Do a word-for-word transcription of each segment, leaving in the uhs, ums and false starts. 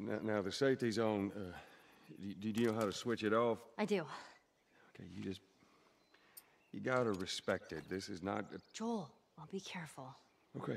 Now, now the safety's on. Uh, do, do you know how to switch it off? I do. Okay, you just... You gotta respect it. This is not... A... Joel, I'll be careful. Okay.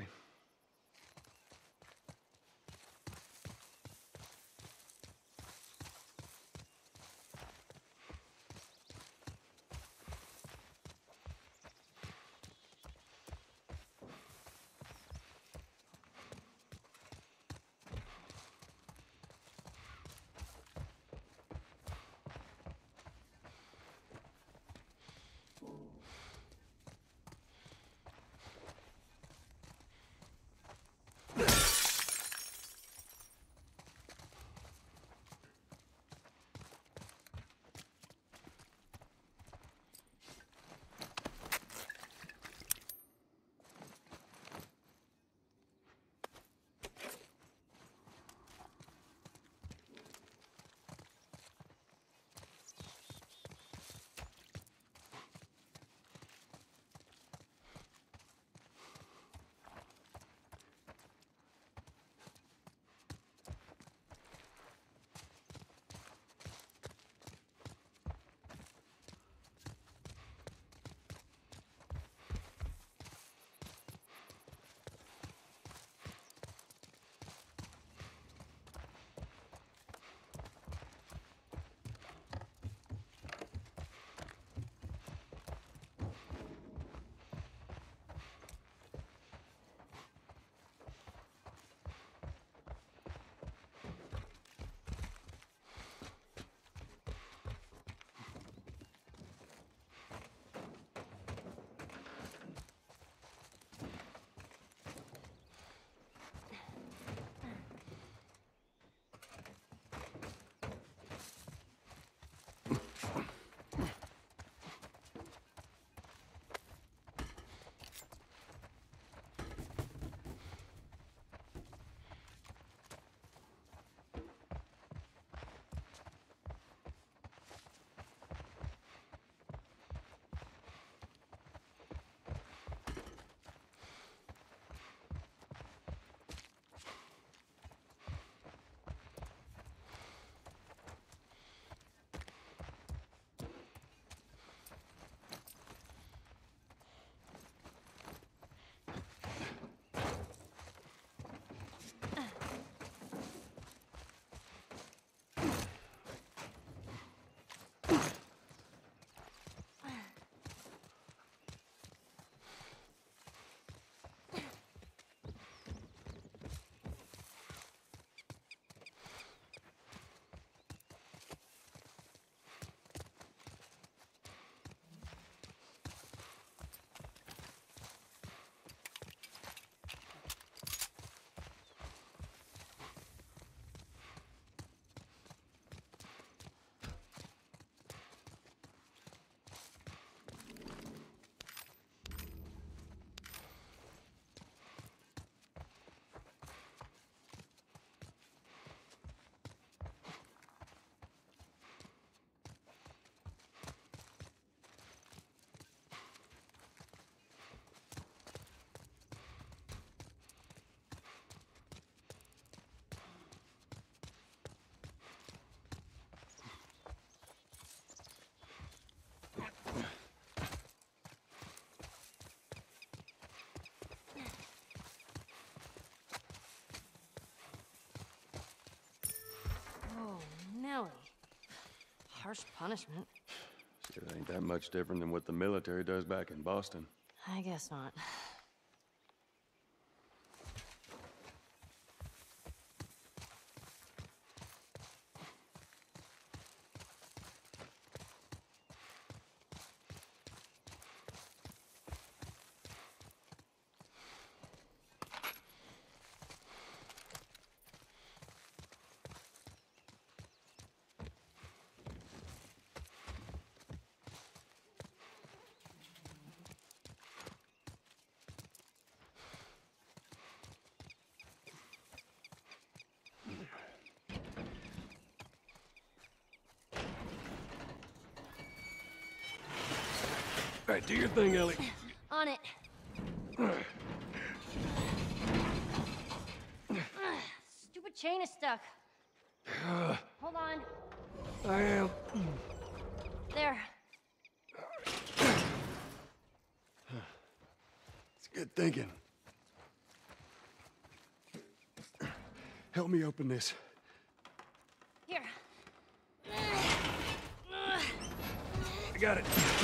Nelly. Harsh punishment. It ain't that much different than what the military does back in Boston. I guess not. All right, do your thing, Ellie. On it. Stupid chain is stuck. Hold on. I am. There. It's good thinking. Help me open this. Here. I got it.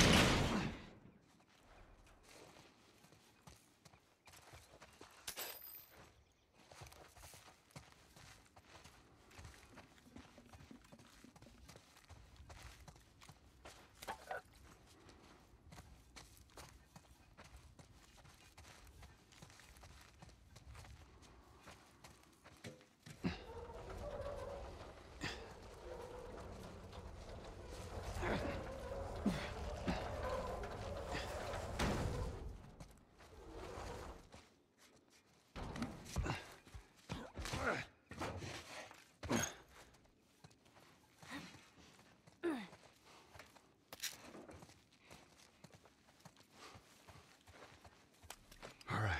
All right.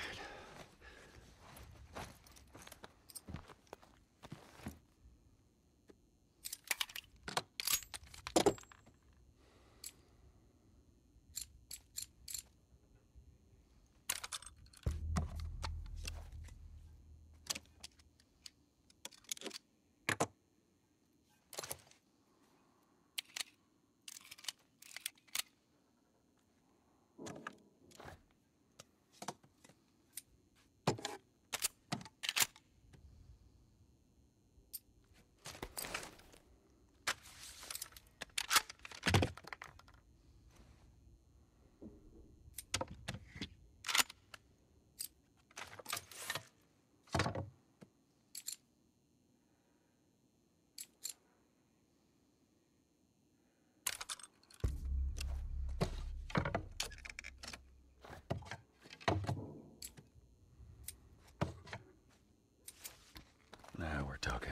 Now we're talking.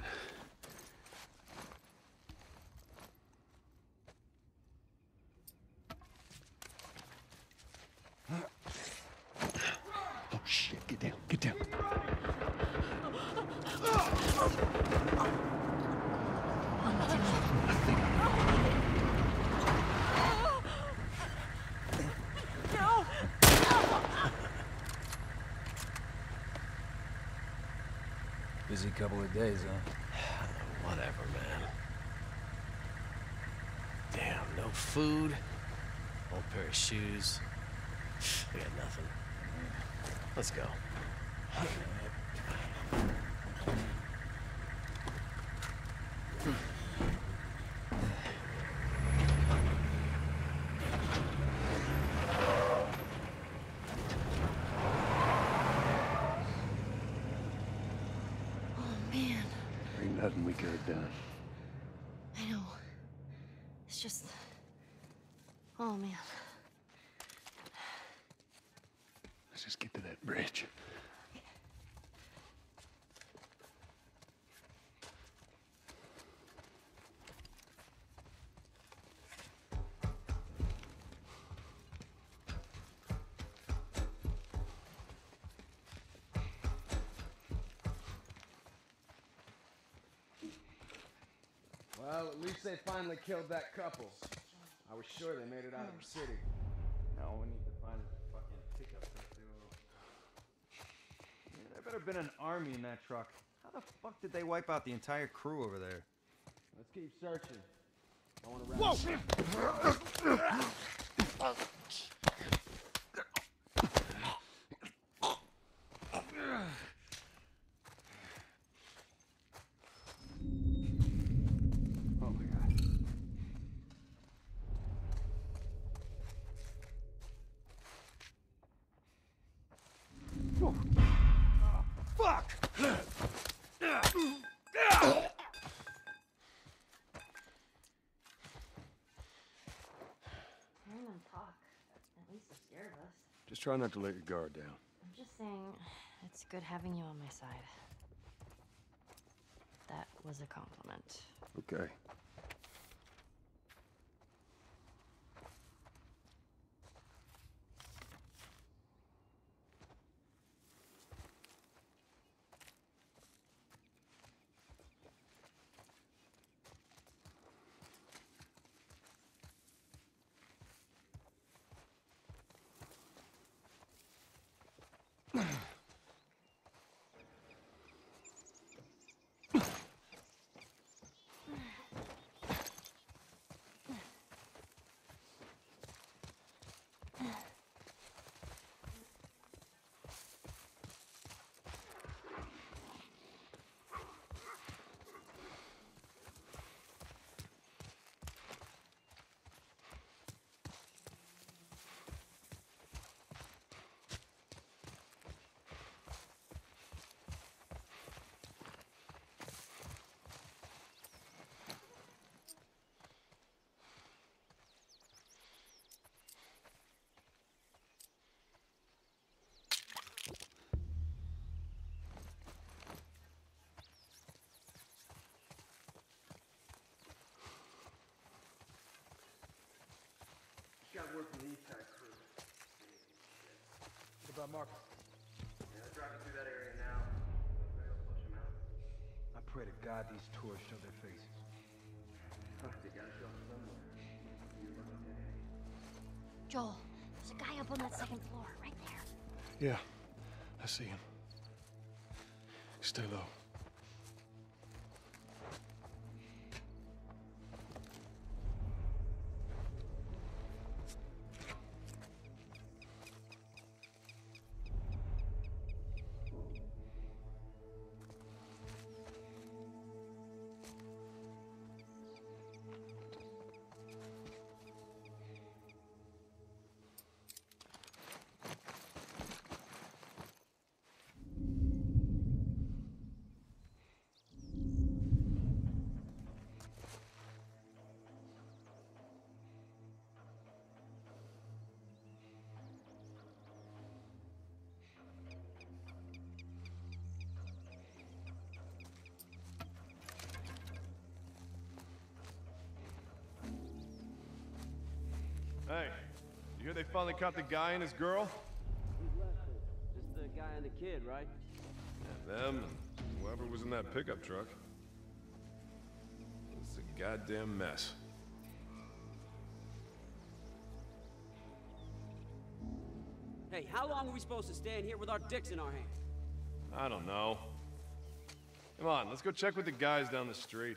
Oh shit, get down, get down. Busy couple of days, huh? Whatever, man. Damn, no food, old pair of shoes. We got nothing. Let's go. Man, Ain't nothing we could have done. I know. It's just... Oh, man. Let's just get to that bridge. Well, at least they finally killed that couple. I was sure they made it out of the city. Now we need to find a fucking pickup truck to... Yeah, there better been an army in that truck. How the fuck did they wipe out the entire crew over there? Let's keep searching. I want to wrap... Whoa! Oh my god. Whoa. Oh, fuck! Hearing them talk, at least it scared us. Just try not to let your guard down. I'm just saying, it's good having you on my side. That was a compliment. Okay. about Marcus? Yeah, they're driving through that area now. Maybe I'll push them out. I pray to God these tourists show their faces. Fuck, they gotta show up somewhere. You look okay. Joel, there's a guy up on that second floor, right there. Yeah, I see him. Stay low. Hey, you hear they finally caught the guy and his girl? Who's left? Just the guy and the kid, right? Yeah, them and whoever was in that pickup truck. It's a goddamn mess. Hey, how long are we supposed to stand here with our dicks in our hands? I don't know. Come on, let's go check with the guys down the street.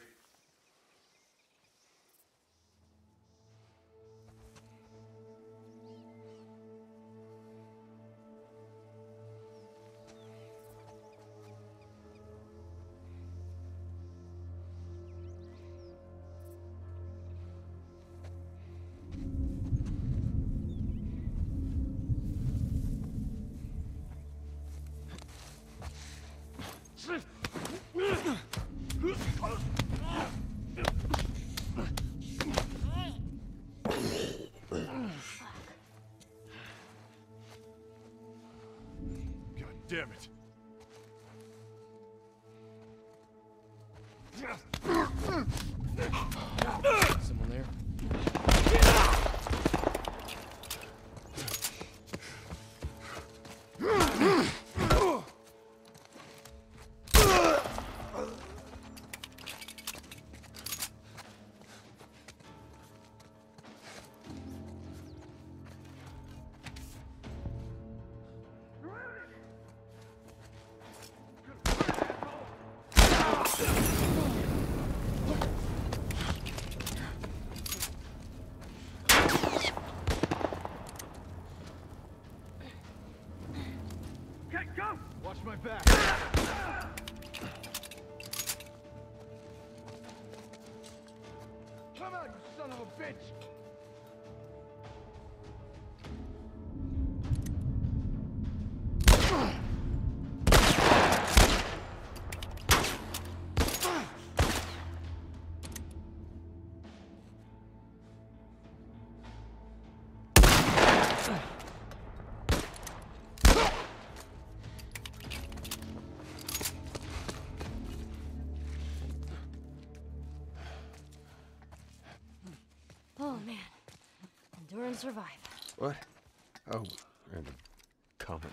God damn it. Someone there? Watch my back. Come out, you son of a bitch! Oh man, endure and survive. What? Oh, and comment.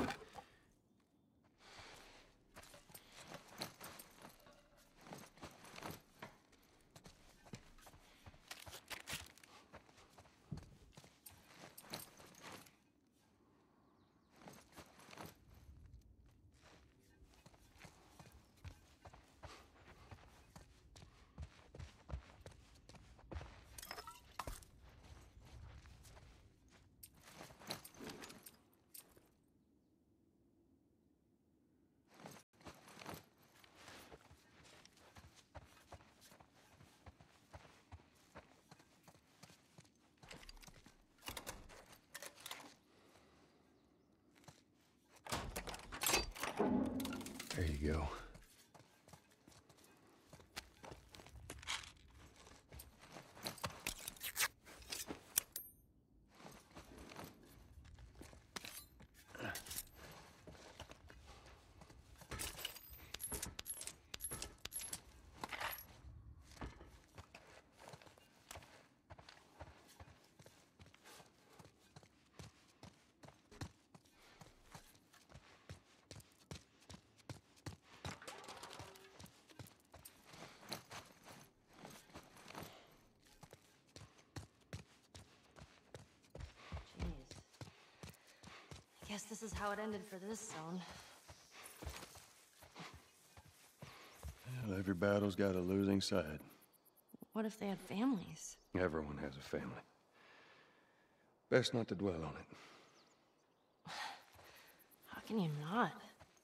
There you go. guess this is how it ended for this zone. Well, every battle's got a losing side. What if they had families? Everyone has a family. Best not to dwell on it. How can you not?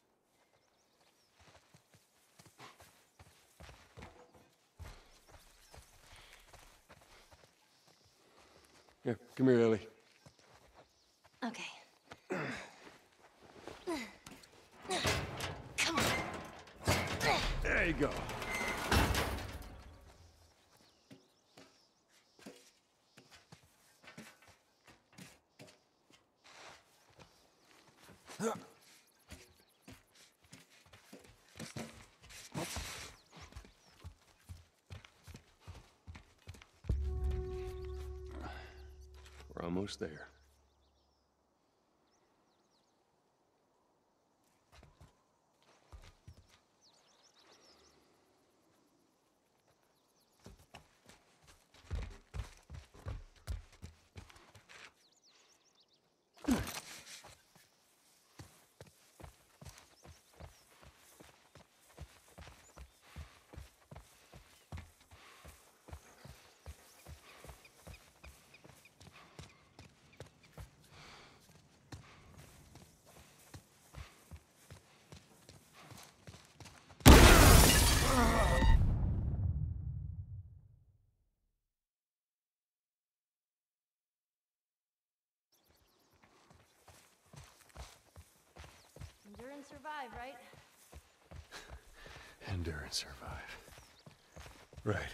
Here, come here, Ellie. Okay. Come on. There you go. We're almost there. Endure and survive, right? Endure and survive. Right.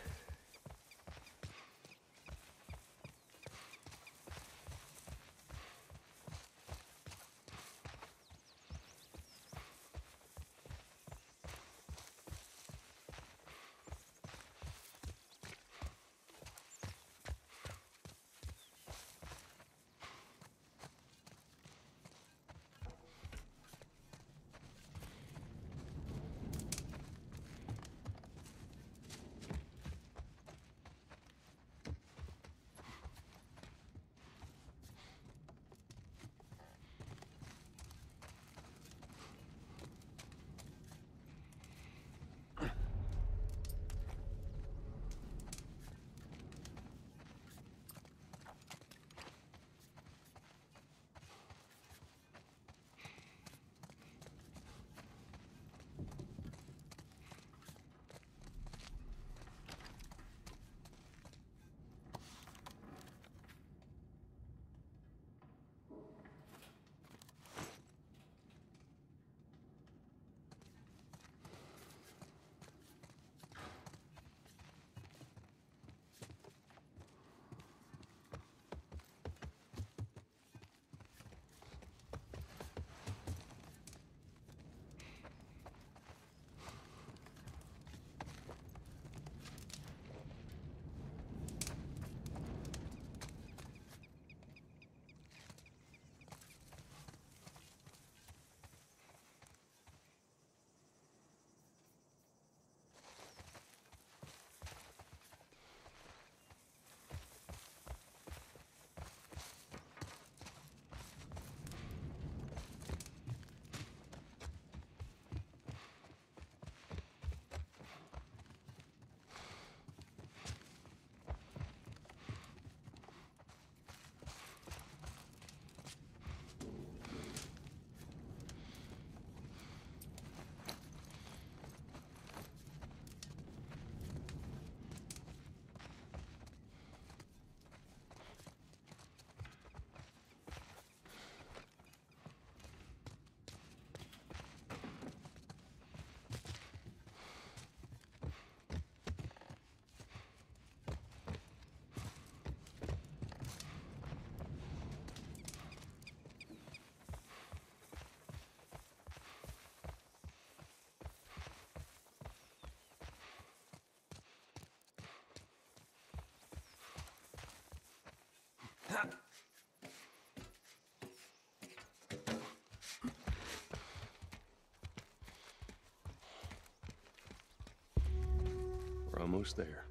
We're almost there.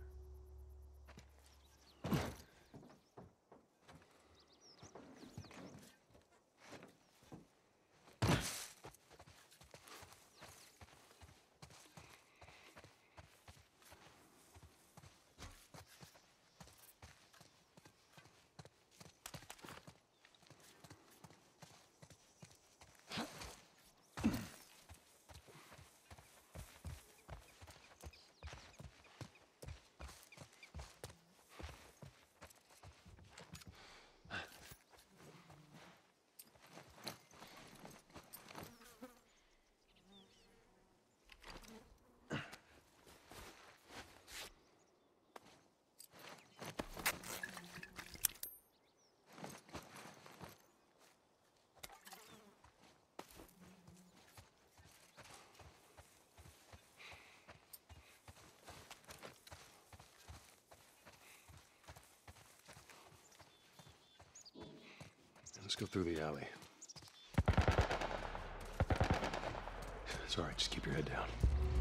Let's go through the alley. It's all right, just keep your head down.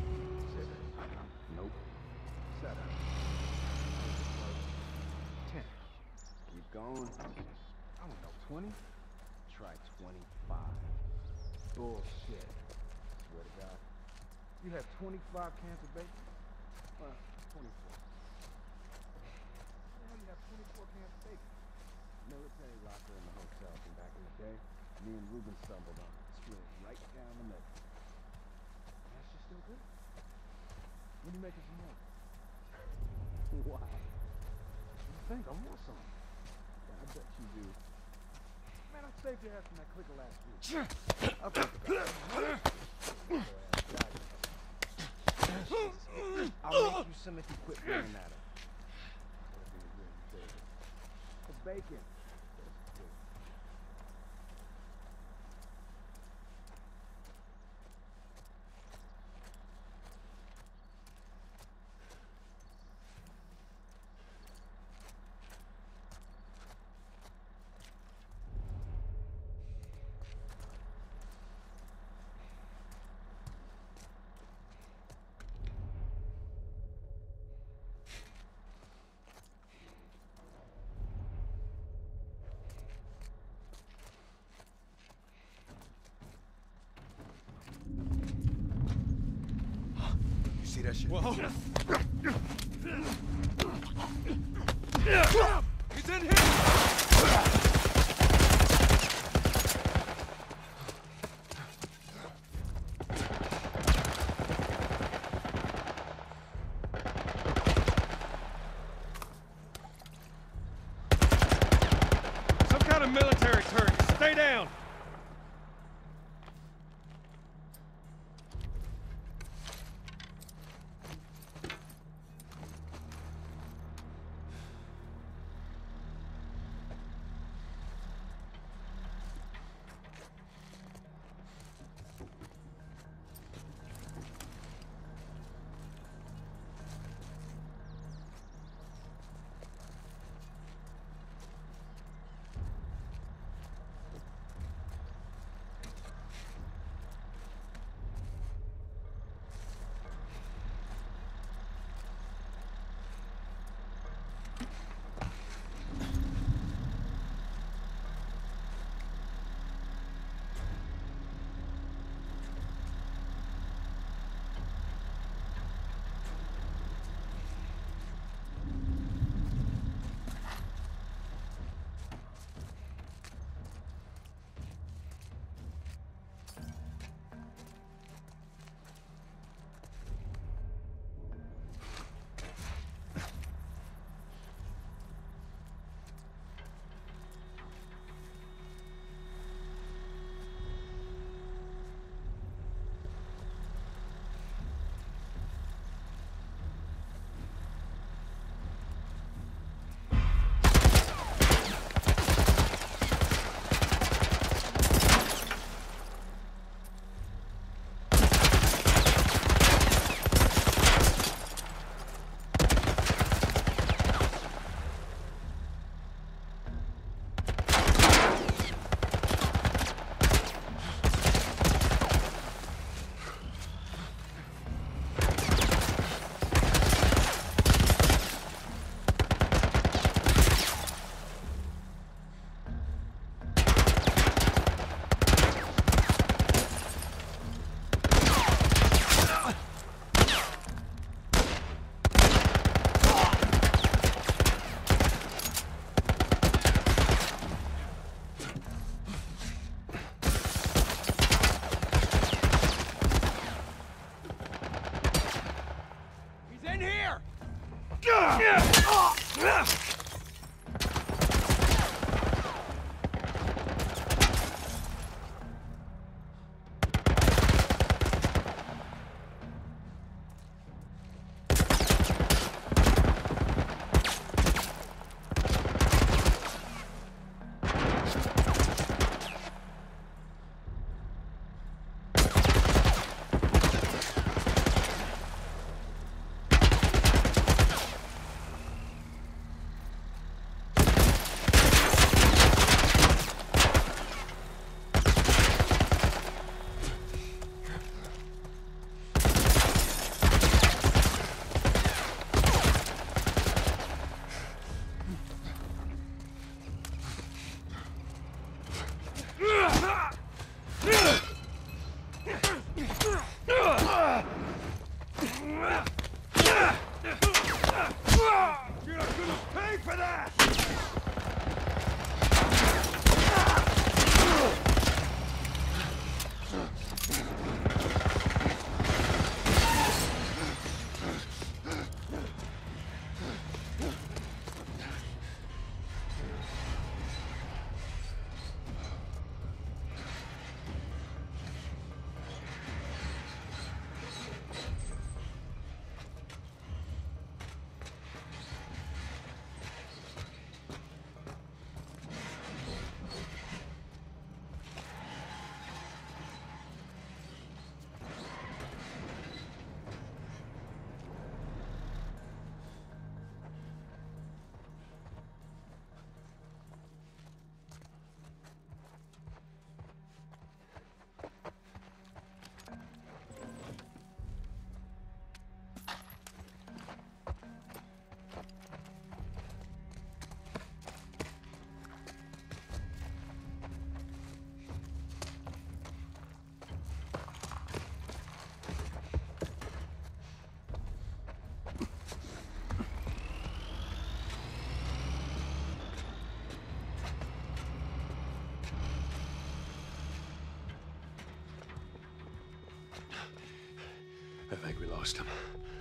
Nope. Set up. Ten. Keep going. I don't know, twenty? Try twenty-five. Bullshit. Swear to God. You have twenty-five cans of bacon? Uh, twenty-four. How you have twenty-four cans of bacon? Military locker in the hotel from back in the day. Me and Ruben stumbled on it. Split right down the middle. That's just still good. When you making some more? Why? What do you think? I want some. Yeah, I bet you do. Man, I saved your ass from that clicker last week. I'll think about it. I'll make you some if you quit running at him. The bacon. See that shit? Whoa! He's in here! Some kind of military turret. Stay down. You're not gonna pay for that! I think we lost him.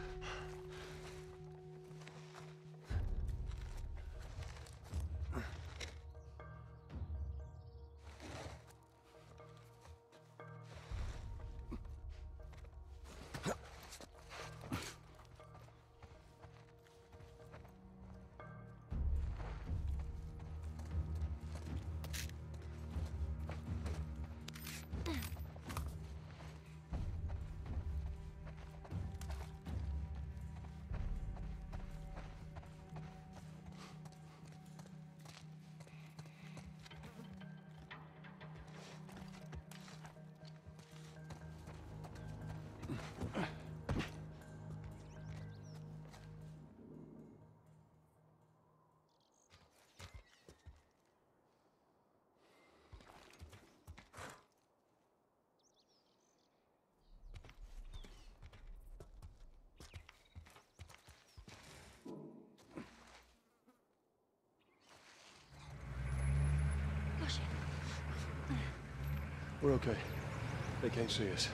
We're okay. They can't see us.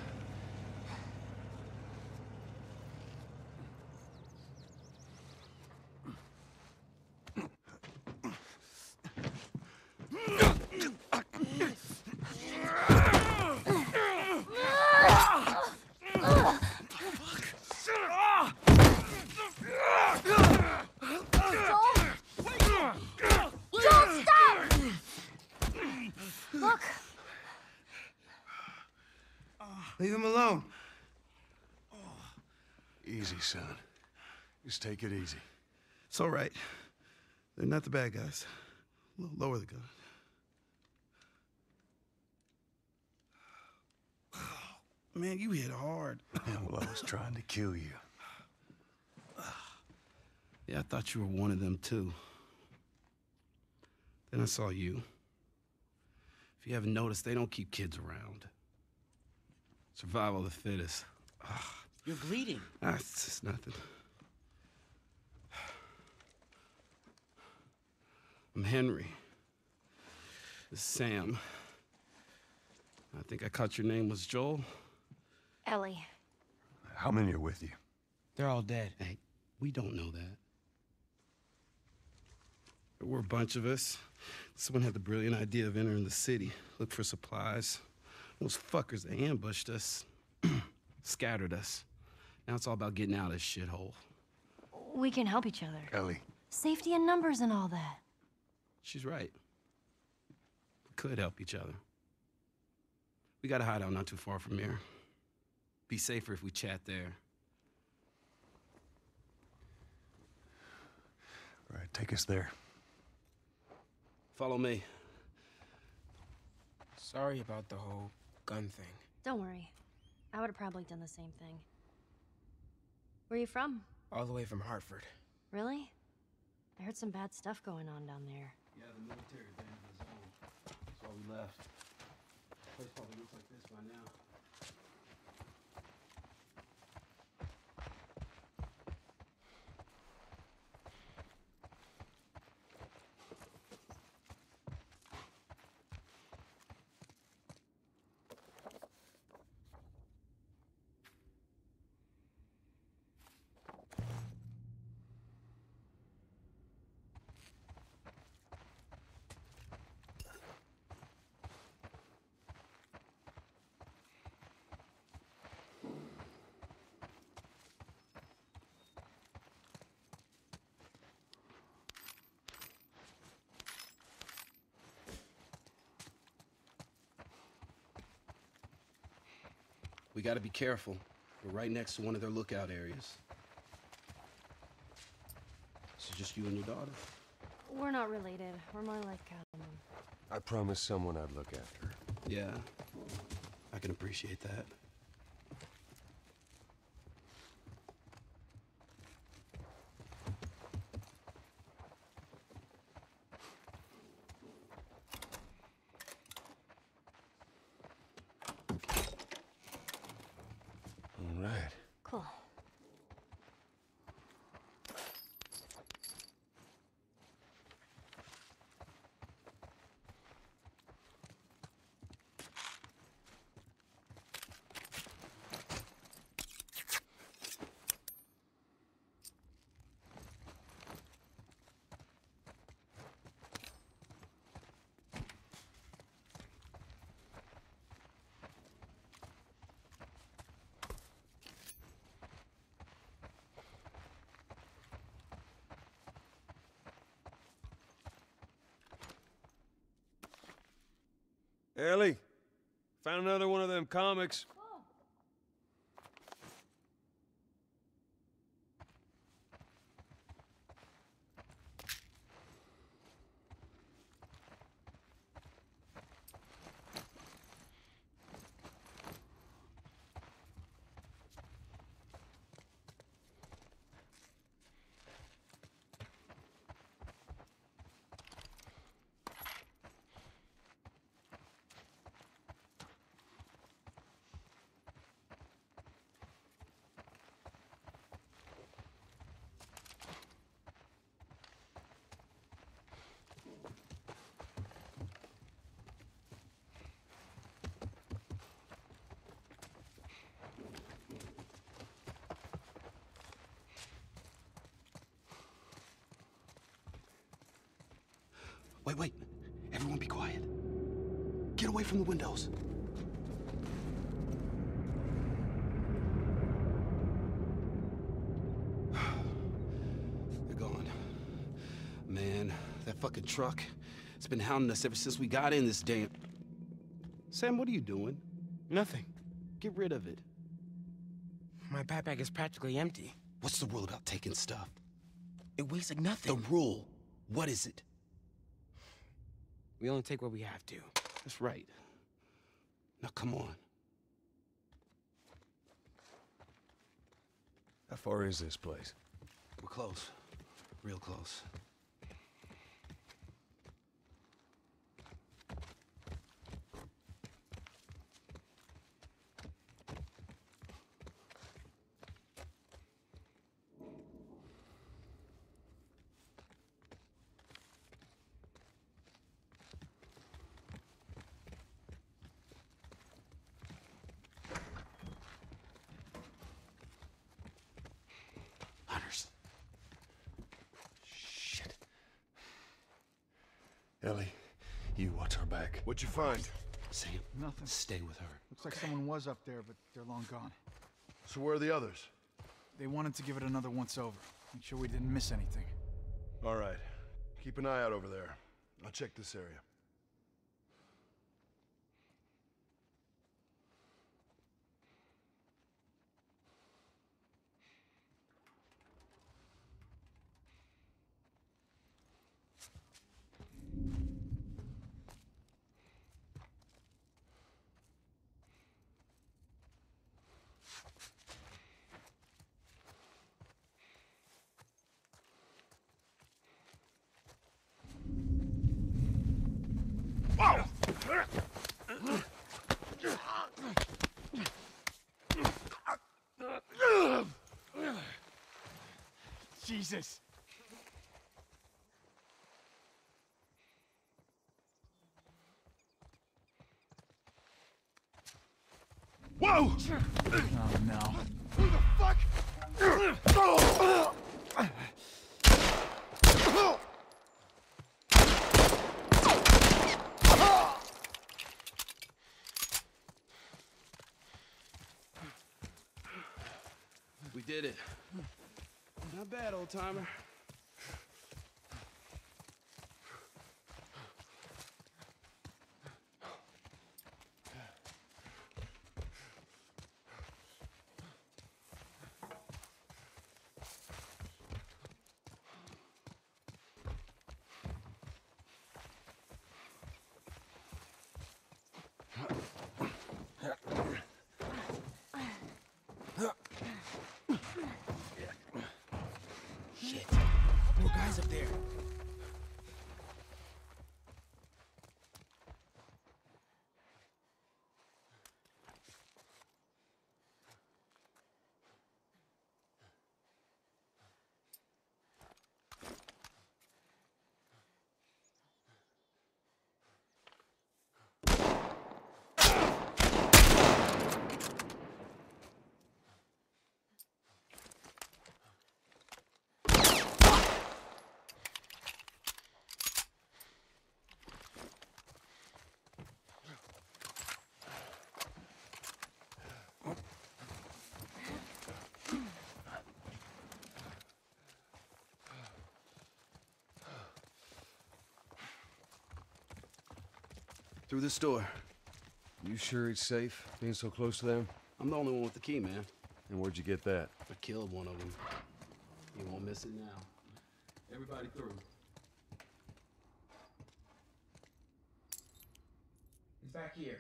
Leave him alone. Easy, son. Just take it easy. It's all right. They're not the bad guys. L- lower the gun. Man, you hit hard. Yeah, well, I was trying to kill you. Yeah, I thought you were one of them, too. Then I saw you. If you haven't noticed, they don't keep kids around. Survival of the fittest. Ugh. You're bleeding. Ah, it's just nothing. I'm Henry. This is Sam. I think I caught your name was Joel. Ellie. How many are with you? They're all dead. Hey, we don't know that. There were a bunch of us. Someone had the brilliant idea of entering the city, look for supplies. Those fuckers, they ambushed us, scattered us. Now it's all about getting out of this shithole. We can help each other. Ellie. Safety in numbers and all that. She's right. We could help each other. We got a hideout not too far from here. Be safer if we chat there. All right, take us there. Follow me. Sorry about the whole gun thing. Don't worry. I would have probably done the same thing. Where are you from? All the way from Hartford. Really? I heard some bad stuff going on down there. Yeah, the military abandoned us home. That's why we left. The place probably looks like this by now. We gotta be careful. We're right next to one of their lookout areas. So just you and your daughter? We're not related. We're more like, um... I promised someone I'd look after her. Yeah, I can appreciate that. All right. Cool. Ellie, found another one of them comics. Wait, wait. Everyone be quiet. Get away from the windows. They're gone. Man, that fucking truck, it's been hounding us ever since we got in this damn... Sam, what are you doing? Nothing. Get rid of it. My backpack is practically empty. What's the rule about taking stuff? It weighs like nothing. The rule. What is it? We only take what we have to. That's right. Now, come on. How far is this place? We're close. Real close. Hunters. Shit. Ellie, you watch our back. What'd you find? Sam, Nothing. stay with her. Looks like someone was up there, but they're long gone. So where are the others? They wanted to give it another once over. Make sure we didn't miss anything. All right. Keep an eye out over there. I'll check this area. Jesus! Whoa! Oh no. Who the fuck? We did it. Not bad, old timer. Guys up there. Through this door. You sure it's safe, being so close to them? I'm the only one with the key, man. And where'd you get that? I killed one of them. You won't miss it now. Everybody through. He's back here.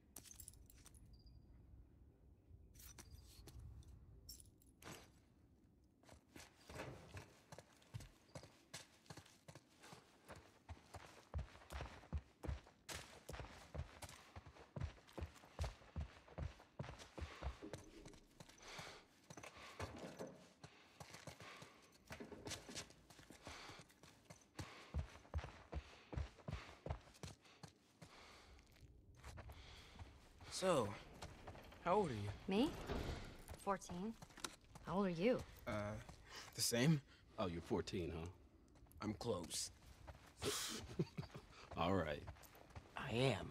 So, how old are you? Me? fourteen. How old are you? Uh, the same? Oh, you're fourteen, huh? I'm close. All right. I am.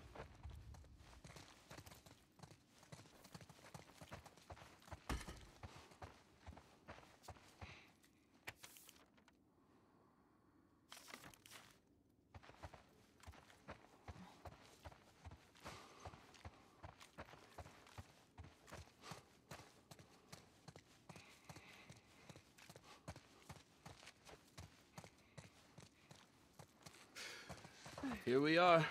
Here we are.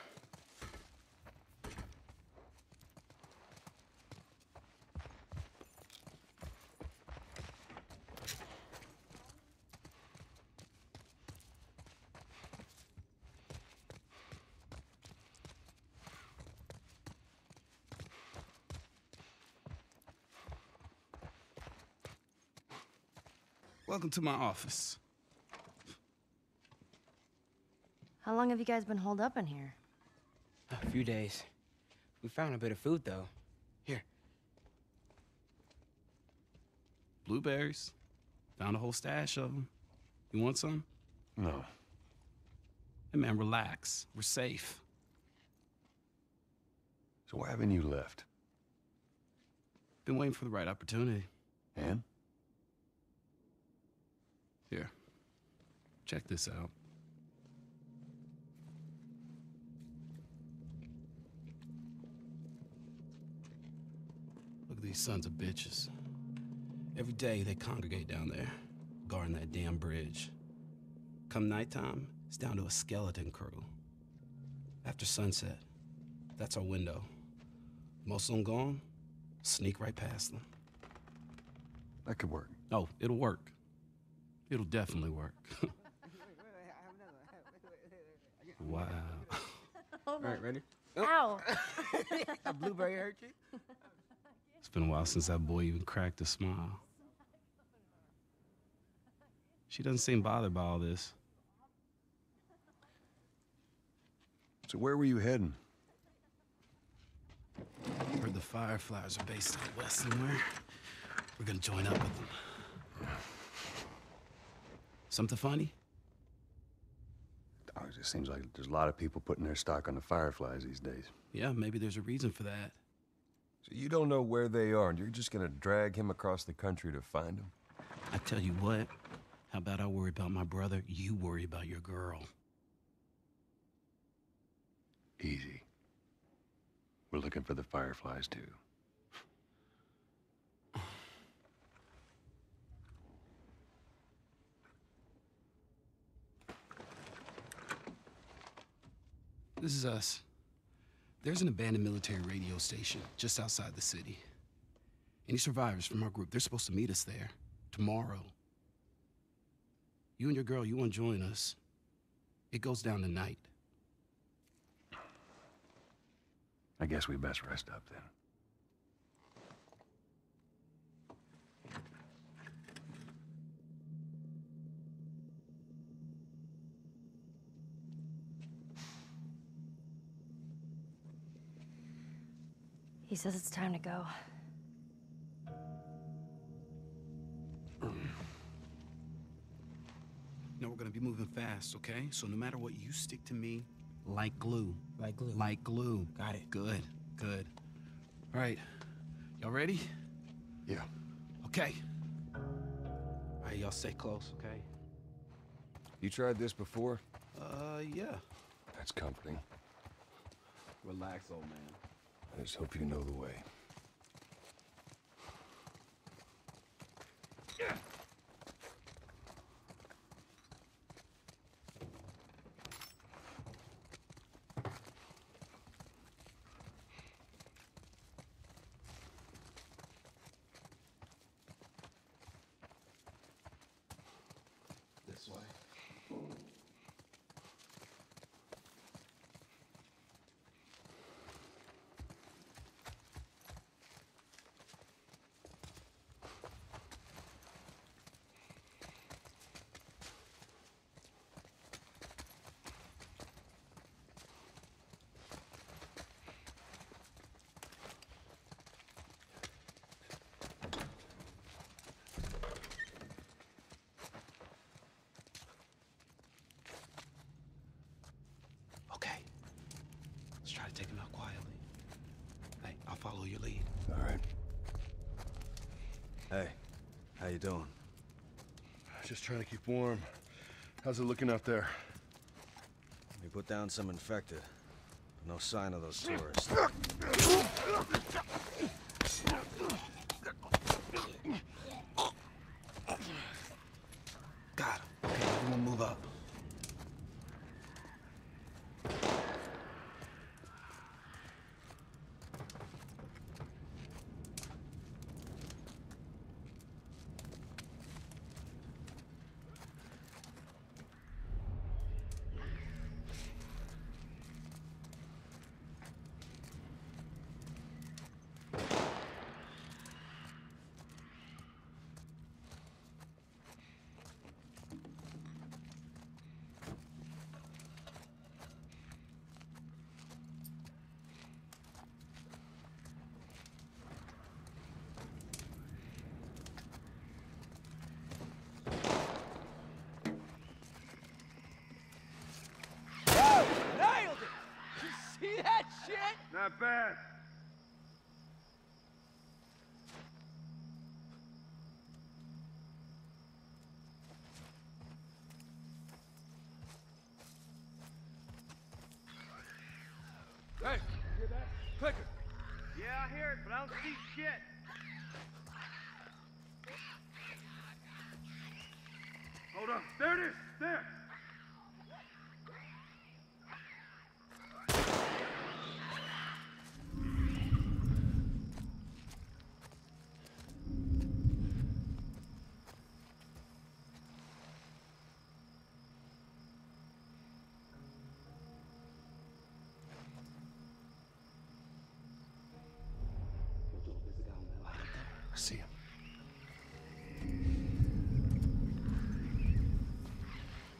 Welcome to my office. How long have you guys been holed up in here? A few days. We found a bit of food, though. Here. Blueberries. Found a whole stash of them. You want some? No. Hey, man, relax. We're safe. So why haven't you left? Been waiting for the right opportunity. And? Here. Check this out. Look at these sons of bitches. Every day they congregate down there, guarding that damn bridge. Come nighttime, it's down to a skeleton crew. After sunset, that's our window. Most of them gone, sneak right past them. That could work. Oh, it'll work. It'll definitely work. Wow. Oh All right, ready? Ow! A blueberry hurt you? It's been a while since that boy even cracked a smile. She doesn't seem bothered by all this. So where were you heading? Heard the Fireflies are based out west somewhere. We're gonna join up with them. Something funny? Oh, it just seems like there's a lot of people putting their stock on the Fireflies these days. Yeah, maybe there's a reason for that. So you don't know where they are, and you're just gonna drag him across the country to find them? I tell you what, how about I worry about my brother, you worry about your girl. Easy. We're looking for the Fireflies, too. This is us. There's an abandoned military radio station just outside the city. Any survivors from our group, they're supposed to meet us there tomorrow. You and your girl, you want to join us? It goes down tonight. I guess we best rest up then. He says it's time to go. No, we're gonna be moving fast, okay? So no matter what, you stick to me like glue. Like glue. Like glue. Got it. Good, good. All right, y'all ready? Yeah. Okay. All right, y'all stay close, okay? You tried this before? Uh, yeah. That's comforting. Relax, old man. I just hope you know the way. This way. Okay. Let's try to take him out quietly. Hey, I'll follow your lead. All right. Hey, how you doing? Just trying to keep warm. How's it looking out there? We put down some infected. No sign of those tourists. Got him. Okay, everyone move up. Nailed it! You see that shit? Not bad. Hey, hear that? Clicker. Yeah, I hear it, but I don't see shit. Hold on. There it is. There. I see him.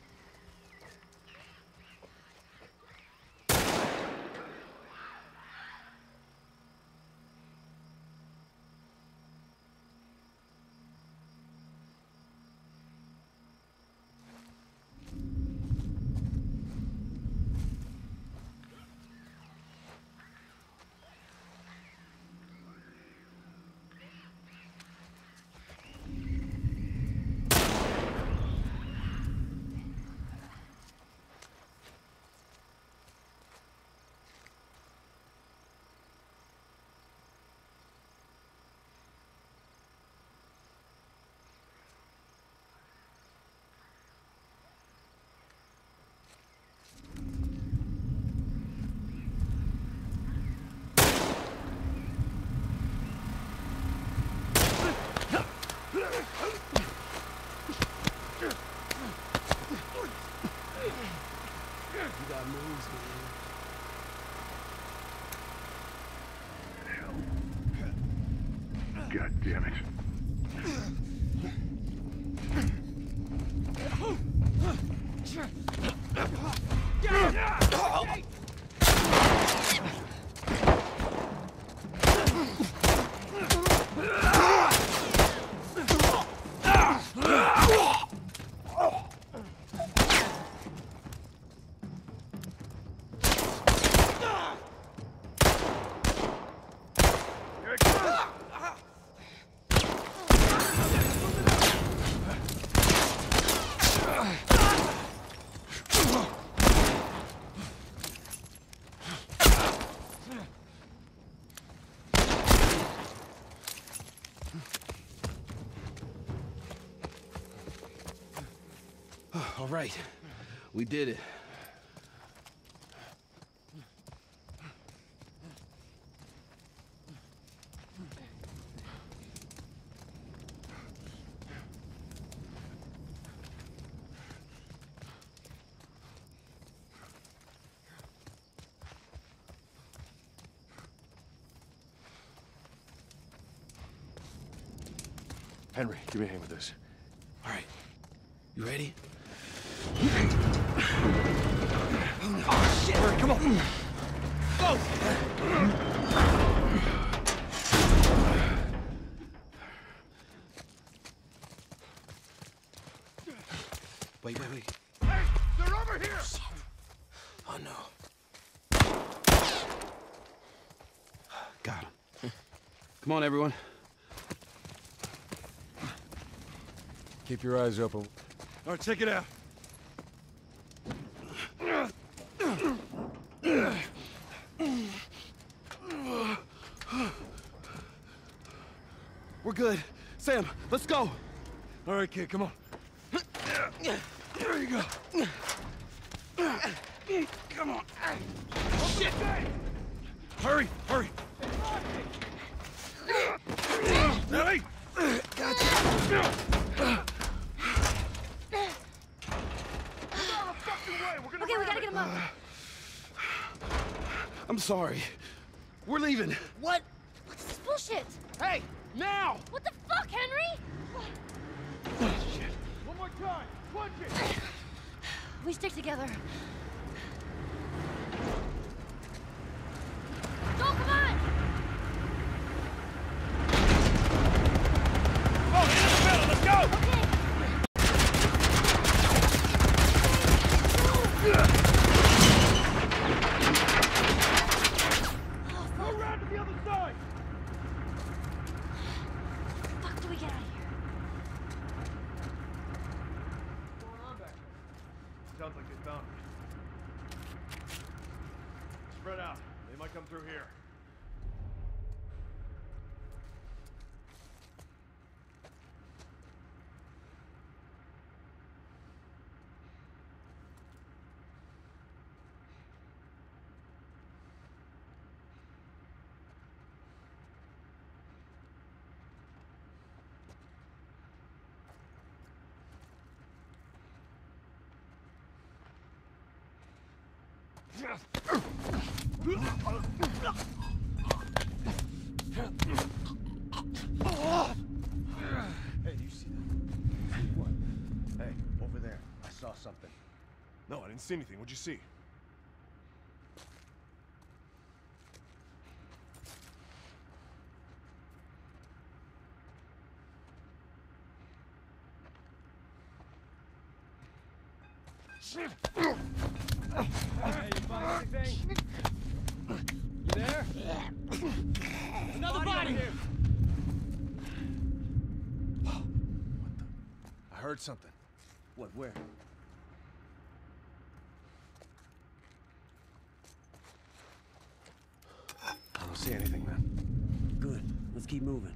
moves, man. God damn it. All right, we did it. Henry, give me a hand with this. All right, you ready? Oh, shit! All right, come on! Go! Wait, wait, wait. Hey, they're over here! Shit. Oh, no. Got him. Come on, everyone. Keep your eyes open. All right, check it out. We're good. Sam, let's go. All right, kid, come on. There you go. Come on. Shit! Hurry, hurry. Hey! Gotcha. Okay, we gotta get him up. I'm sorry. We're leaving. What? What's this bullshit? Hey, now! What the fuck, Henry? Shit. One more time. Punch it. We stick together. Go, come on! Oh, in the middle. Let's go. Okay. Go around to the other side. Fuck, do we get out of here? What's going on back there? Sounds like they found me. Spread out. They might come through here. Hey, do you see that? See what? Hey, over there. I saw something. No, I didn't see anything. What'd you see? Hey, you find anything? You there? Another body! Here. I heard something. What, where? I don't see anything, man. Good. Let's keep moving.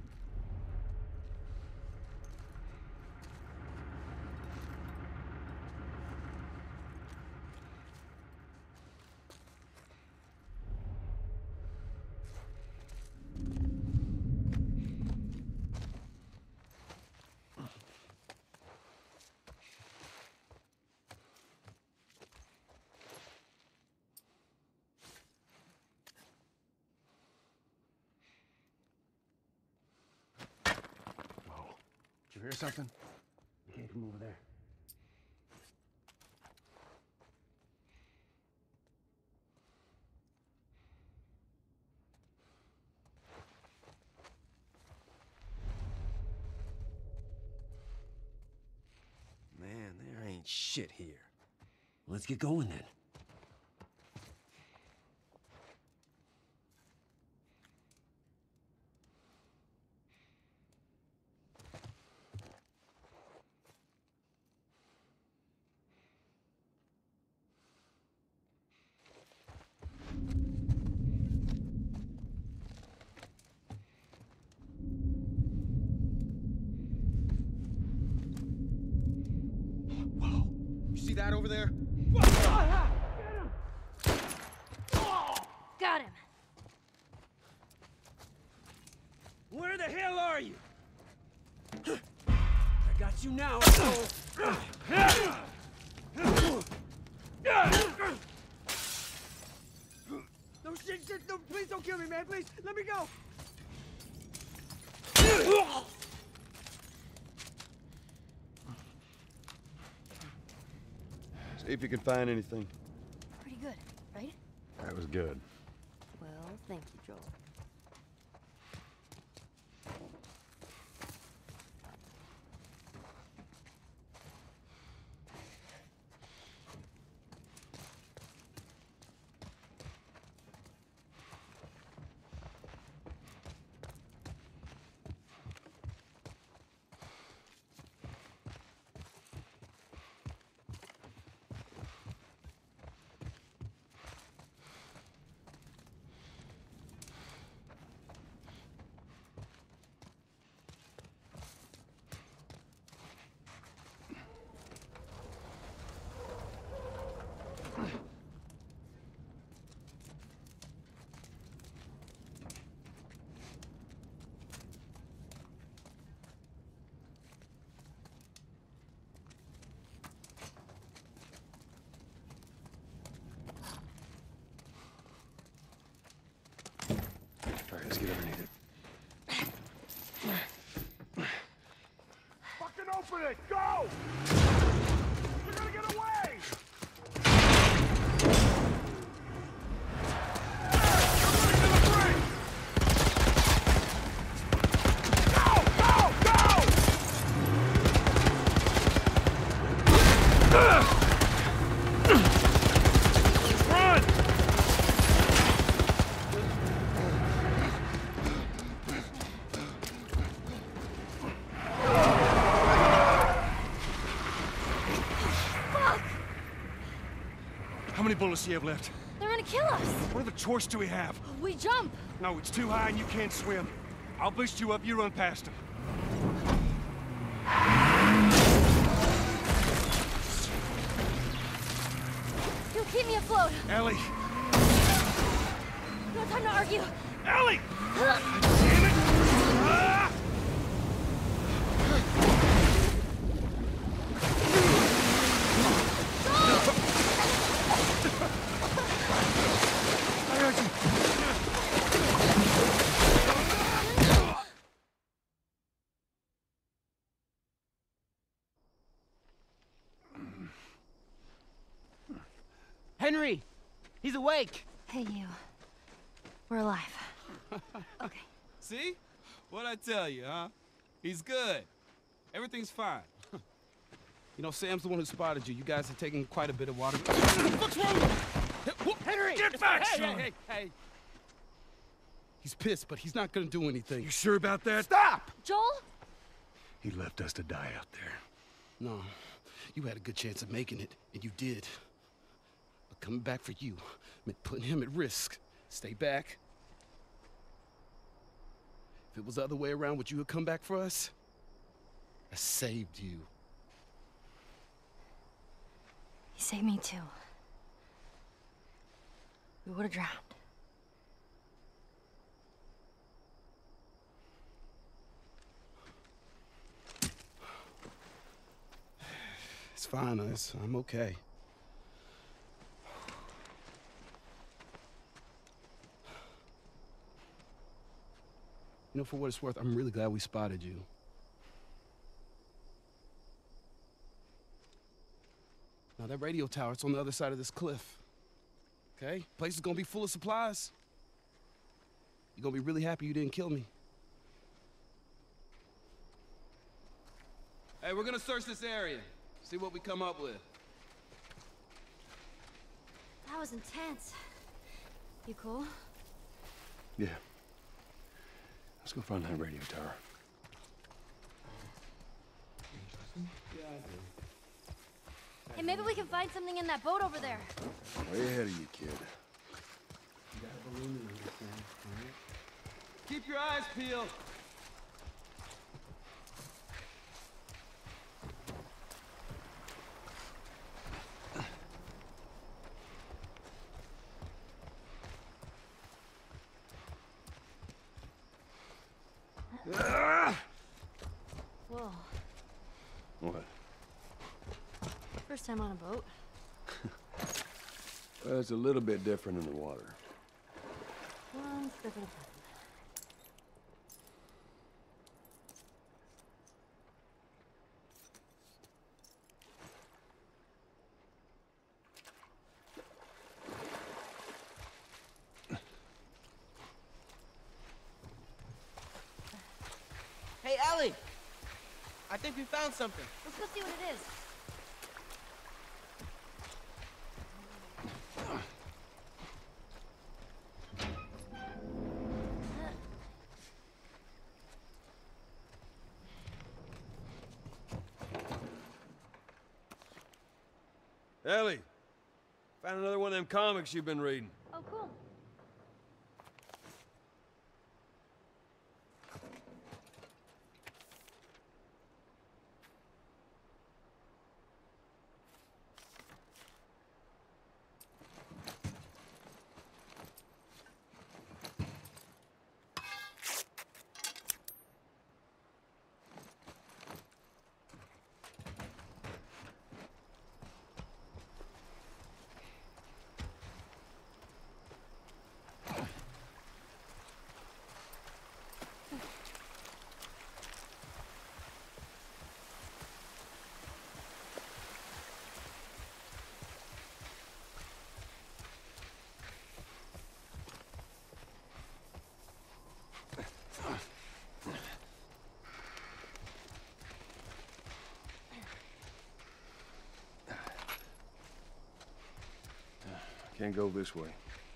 hear something? It came from over there. Man, there ain't shit here. Let's get going then. You see that over there? Got him. Where the hell are you? I got you now. No shit, shit, no, please don't kill me, man, please, let me go. See if you can find anything. Pretty good, right? That was good. Well, thank you, Joel. All right, let's get underneath it. Fucking open it! Go! We're gonna get away! Go! Go! Go! Run! How many bullets do you have left? They're gonna kill us. What other choice do we have? We jump. No, it's too high and you can't swim. I'll boost you up, you run past them. You'll keep me afloat. Ellie! No time to argue. Ellie! Damn it! Ah! I got you. Henry! He's awake! Hey, you. We're alive. Okay. See? What'd I tell you, huh? He's good. Everything's fine. You know, Sam's the one who spotted you. You guys are taking quite a bit of water. What's wrong with you? Henry! Get back, hey, son! hey, hey, hey! He's pissed, but he's not gonna do anything. You sure about that? Stop! Joel? He left us to die out there. No, you had a good chance of making it, and you did. But coming back for you meant putting him at risk. Stay back. If it was the other way around, would you have come back for us? I saved you. He saved me too. We would have drowned. It's fine, us. I'm okay. You know, for what it's worth, I'm really glad we spotted you. Now, that radio tower, it's on the other side of this cliff. Okay? Place is gonna be full of supplies. You're gonna be really happy you didn't kill me. Hey, we're gonna search this area. See what we come up with. That was intense. You cool? Yeah. Let's go find that radio tower. Hey, maybe we can find something in that boat over there. Way ahead of you, kid. Keep your eyes peeled. Whoa. What? First time on a boat. Well, it's a little bit different in the water. One step at a time. Hey, Ellie! I think we found something. Let's go see what it is. Ellie, found another one of them comics you've been reading. Oh, cool. Can't go this way.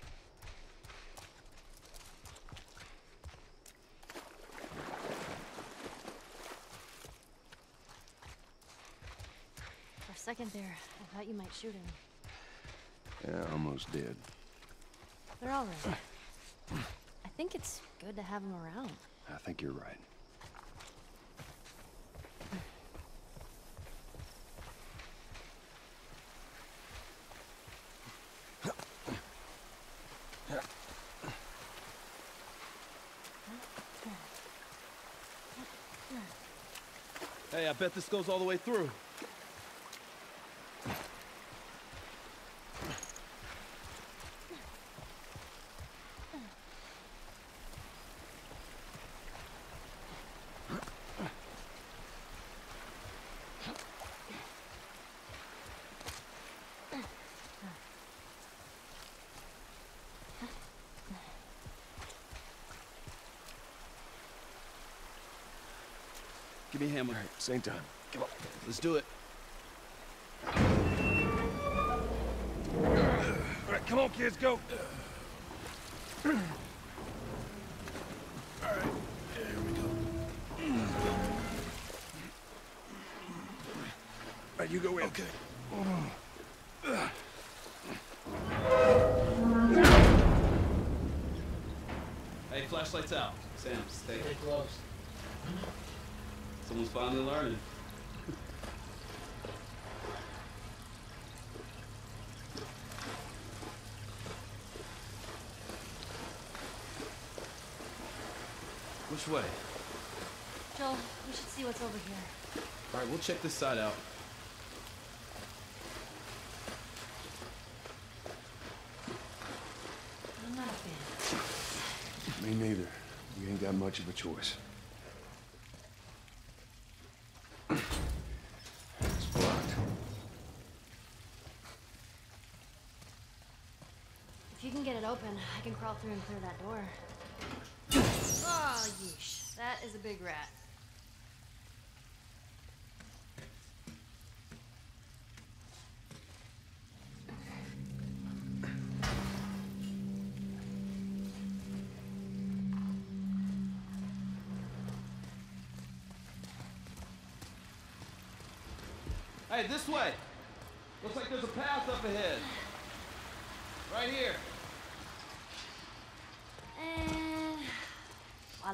For a second there, I thought you might shoot him. Yeah, almost did. They're all right. I think it's good to have them around. I think you're right. Hey, I bet this goes all the way through. Give me a hammer. All right, same time. Come on. Let's do it. All right, come on, kids, go. All right, here we go. All right, you go in. Okay. Hey, flashlight's out. Sam, stay close. Someone's finally learning. Which way? Joel, we should see what's over here. All right, we'll check this side out. I'm not a fan. Me neither. We ain't got much of a choice. It's blocked. open. I can crawl through and clear that door. Oh, yeesh. That is a big rat. Hey, this way. Looks like there's a path up ahead. Right here. And voila.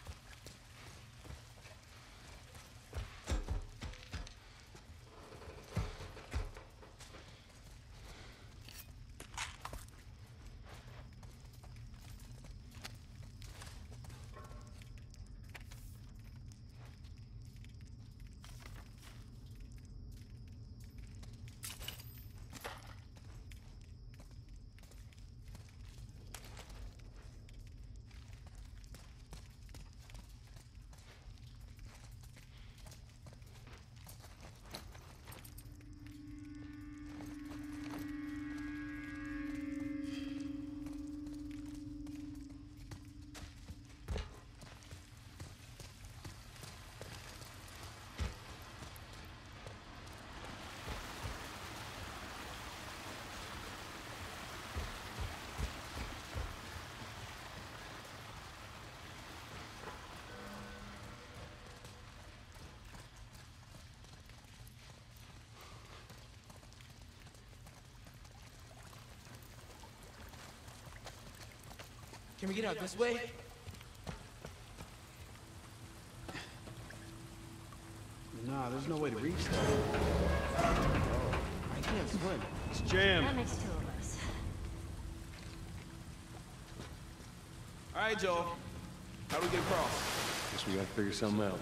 Can we get out this way? Nah, there's no way to reach that. I can't swim. It's jammed. That makes two of us. All right, Joel. How do we get across? Guess we gotta figure something out.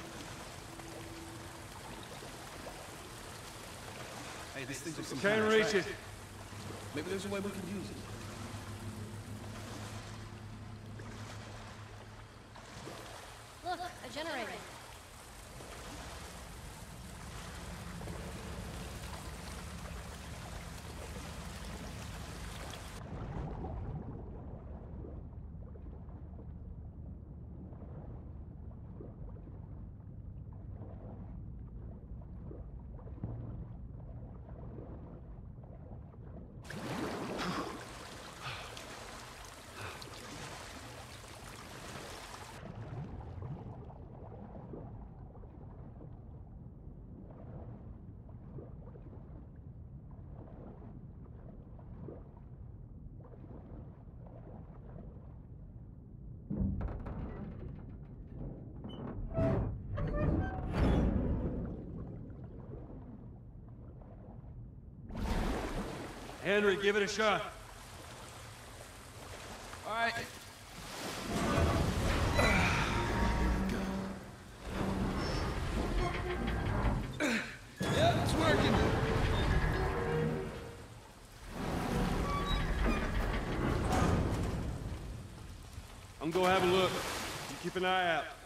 Hey, this thing's just some Can't kind of reach track. it. Maybe there's a way we can use it. Look, a generator. Henry, give it a shot. All right. Yep, it's working. I'm gonna have a look. You keep an eye out.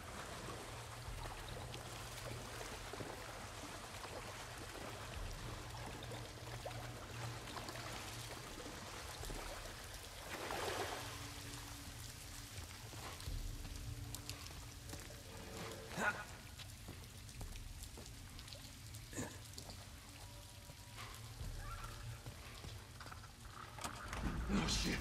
Oh, shit.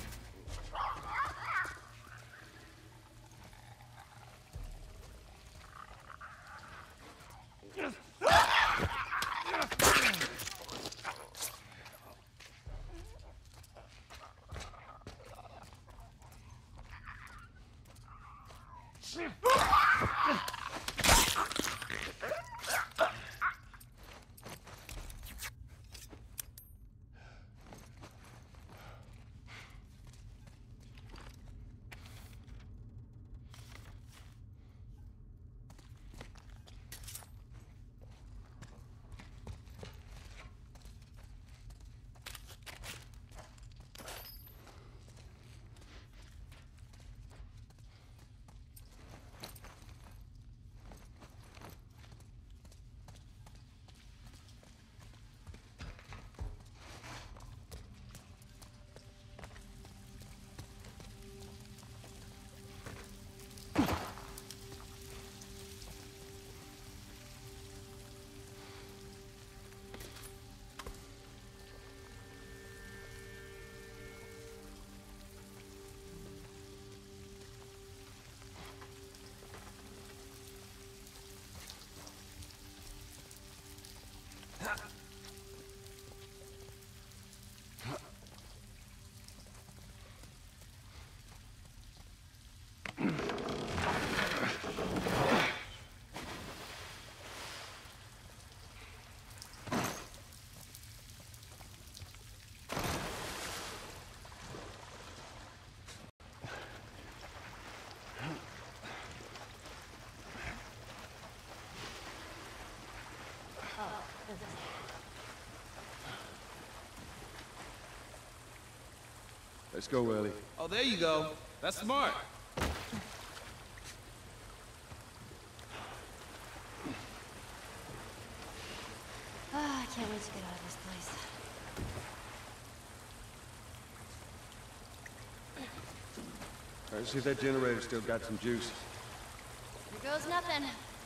Let's go, Ellie. Oh, there you go. That's smart. Ah, I can't wait to get out of this place. All right, see if that generator's still got some juice. Here goes nothing.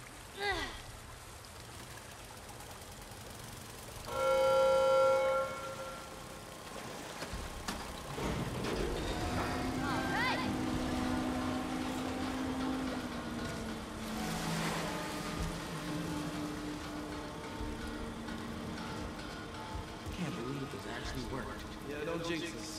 Can't believe this actually worked. Yeah, don't jinx us.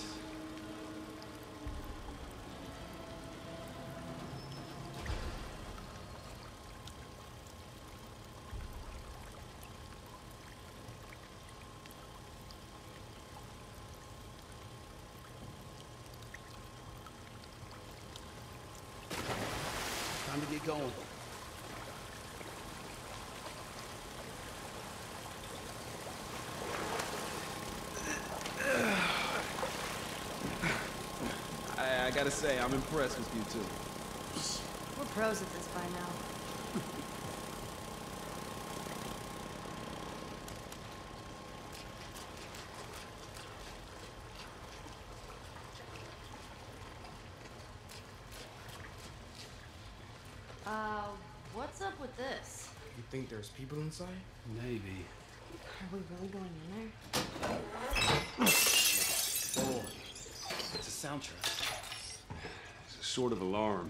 Time to get going. I, I gotta say, I'm impressed with you two. We're pros at this by now. Uh, what's up with this? You think there's people inside? Maybe. Are we really going in there? Boy, it's a soundtrack. It's a sort of alarm.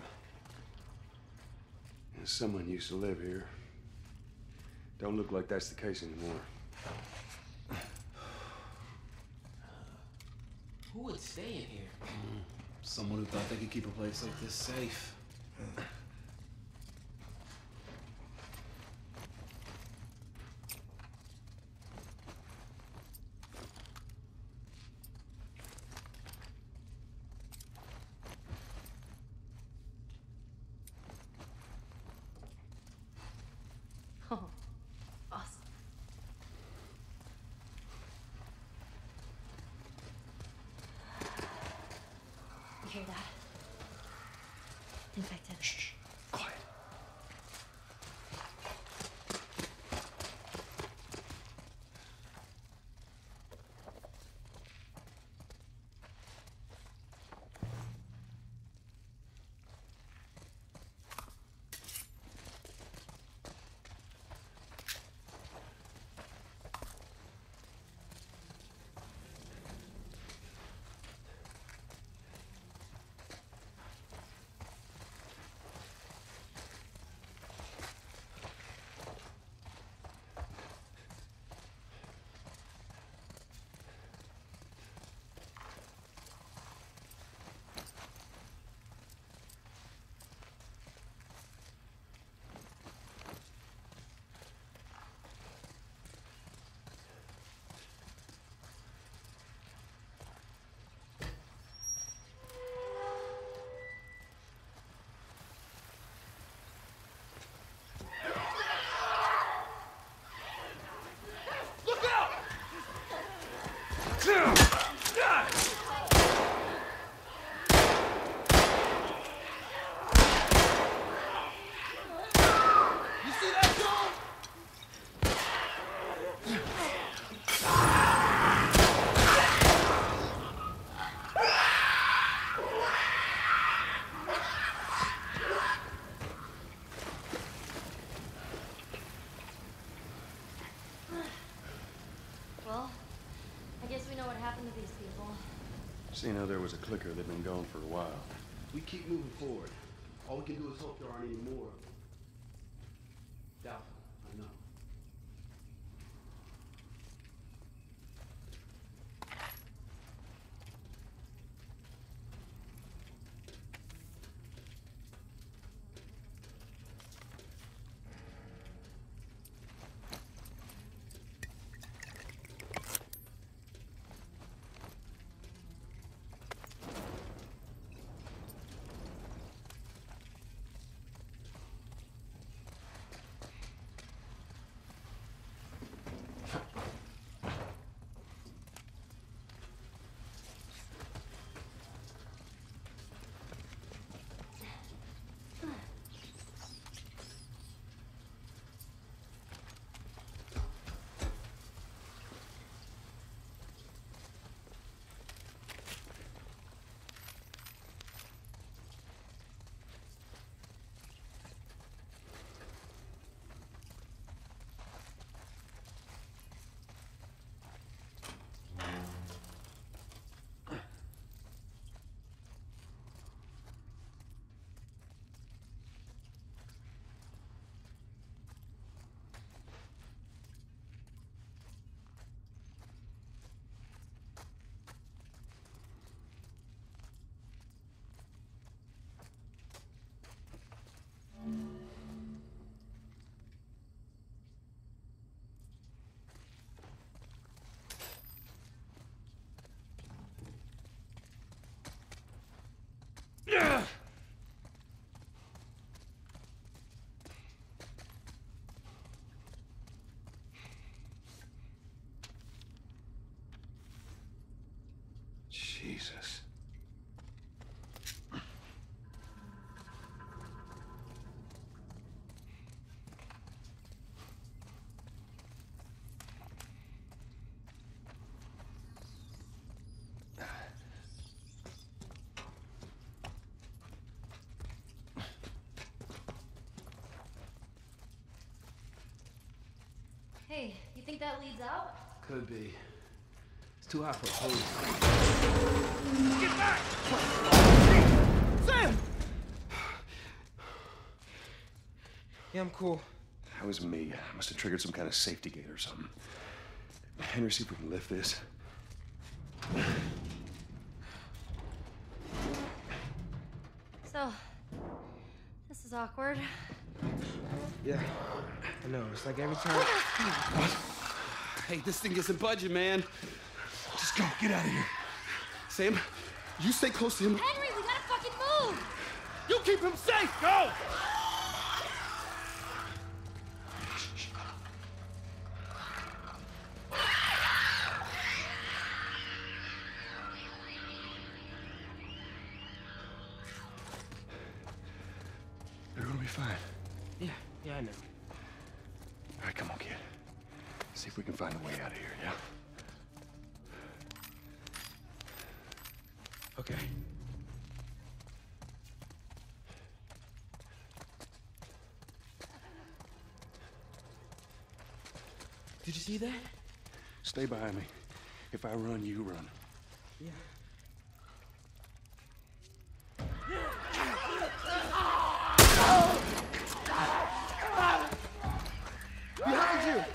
And someone used to live here. Don't look like that's the case anymore. Who would stay in here? Mm, someone who thought they could keep a place like this safe. Oh, awesome. You hear that? Infected. Shh. Quiet. Well, I guess we know what happened to these people. Seeing how there was a clicker that'd been gone for a while. We keep moving forward. All we can do is hope there aren't any more of them. Doubtful, I know. Jesus. Hey, you think that leads out? Could be. It's too hot for a hose. Get back! Sam! Yeah, I'm cool. That was me. I must have triggered some kind of safety gate or something. Henry, see if we can lift this. So, this is awkward. Yeah, I know. It's like every time. Hey, this thing isn't budging, man. Just go. Get out of here. Sam, you stay close to him. Henry, we gotta fucking move! You keep him safe. Go! They're gonna be fine. Yeah, yeah, I know. All right, come on, kid. See if we can find a way out of here, yeah? Okay. Did you see that? Stay behind me. If I run, you run. Yeah. Behind you!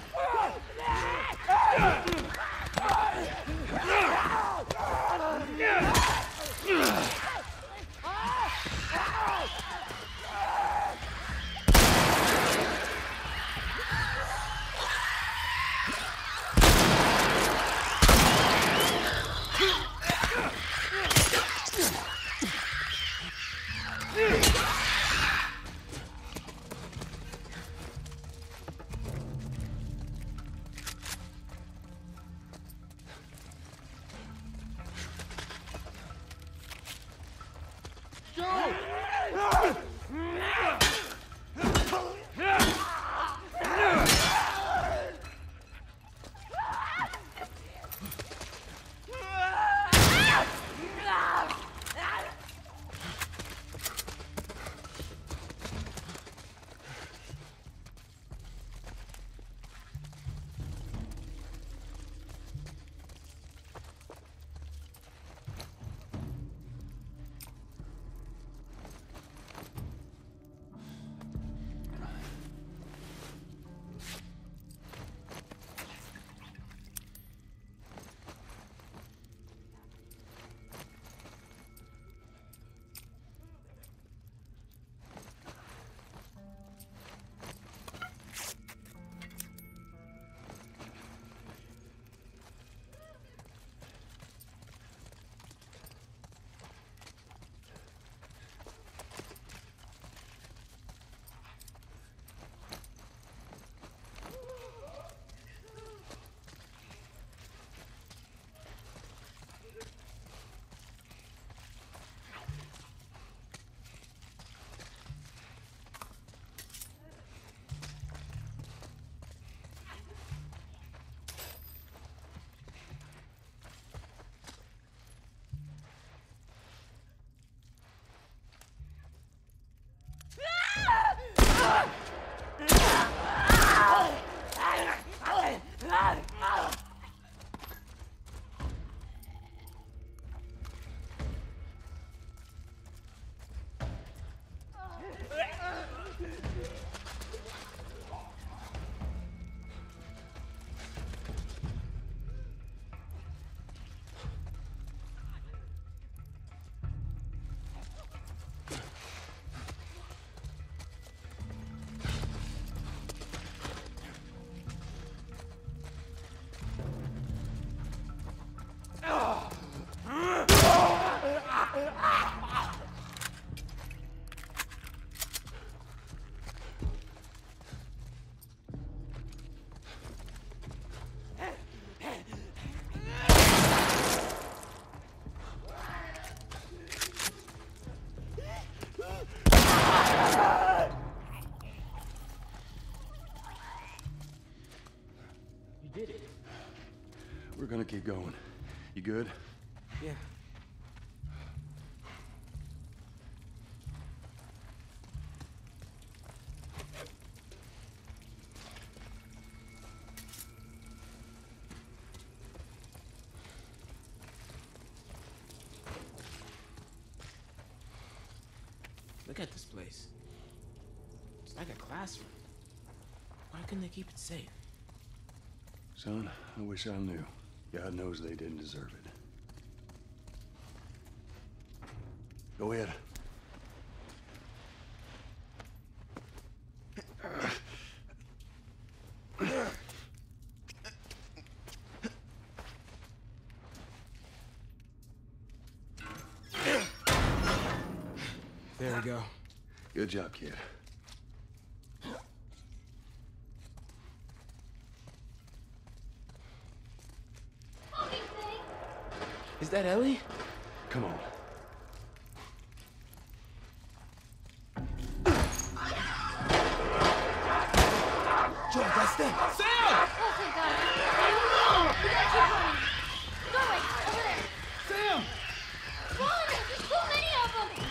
We're gonna keep going. You good? Yeah. Look at this place. It's like a classroom. Why couldn't they keep it safe? Son, I wish I knew. God knows they didn't deserve it. Go ahead. There we go. Good job, kid. Is that Ellie? Come on. Joel, that's them. Sam! Oh, thank God. No! We gotta keep running. Doorway, over there. Sam! Run! There's too many of them!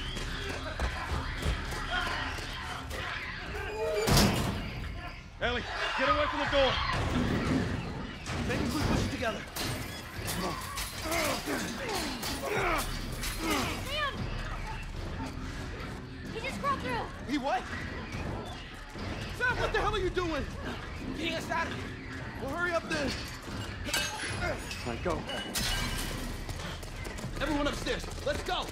Ellie, get away from the door! Maybe we push it together. Come on. Sam! He just crawled through! He what? Sam, what the hell are you doing? Getting us out of here. Well, hurry up then. All right, go. Everyone upstairs. Let's go.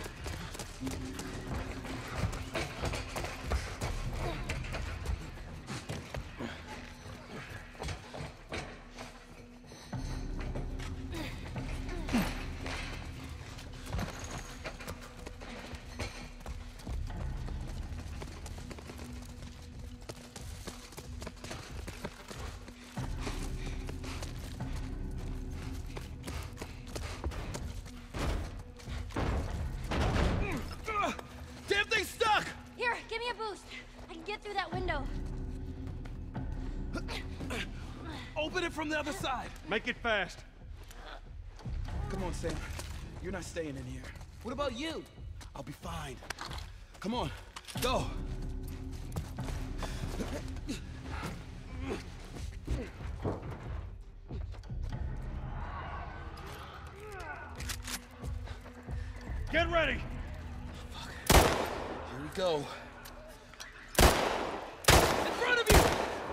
Damn thing's stuck! Here, give me a boost. I can get through that window. Open it from the other side. Make it fast. Come on, Sam. You're not staying in here. What about you? I'll be fine. Come on, go. Get ready! Here we go. In front of you!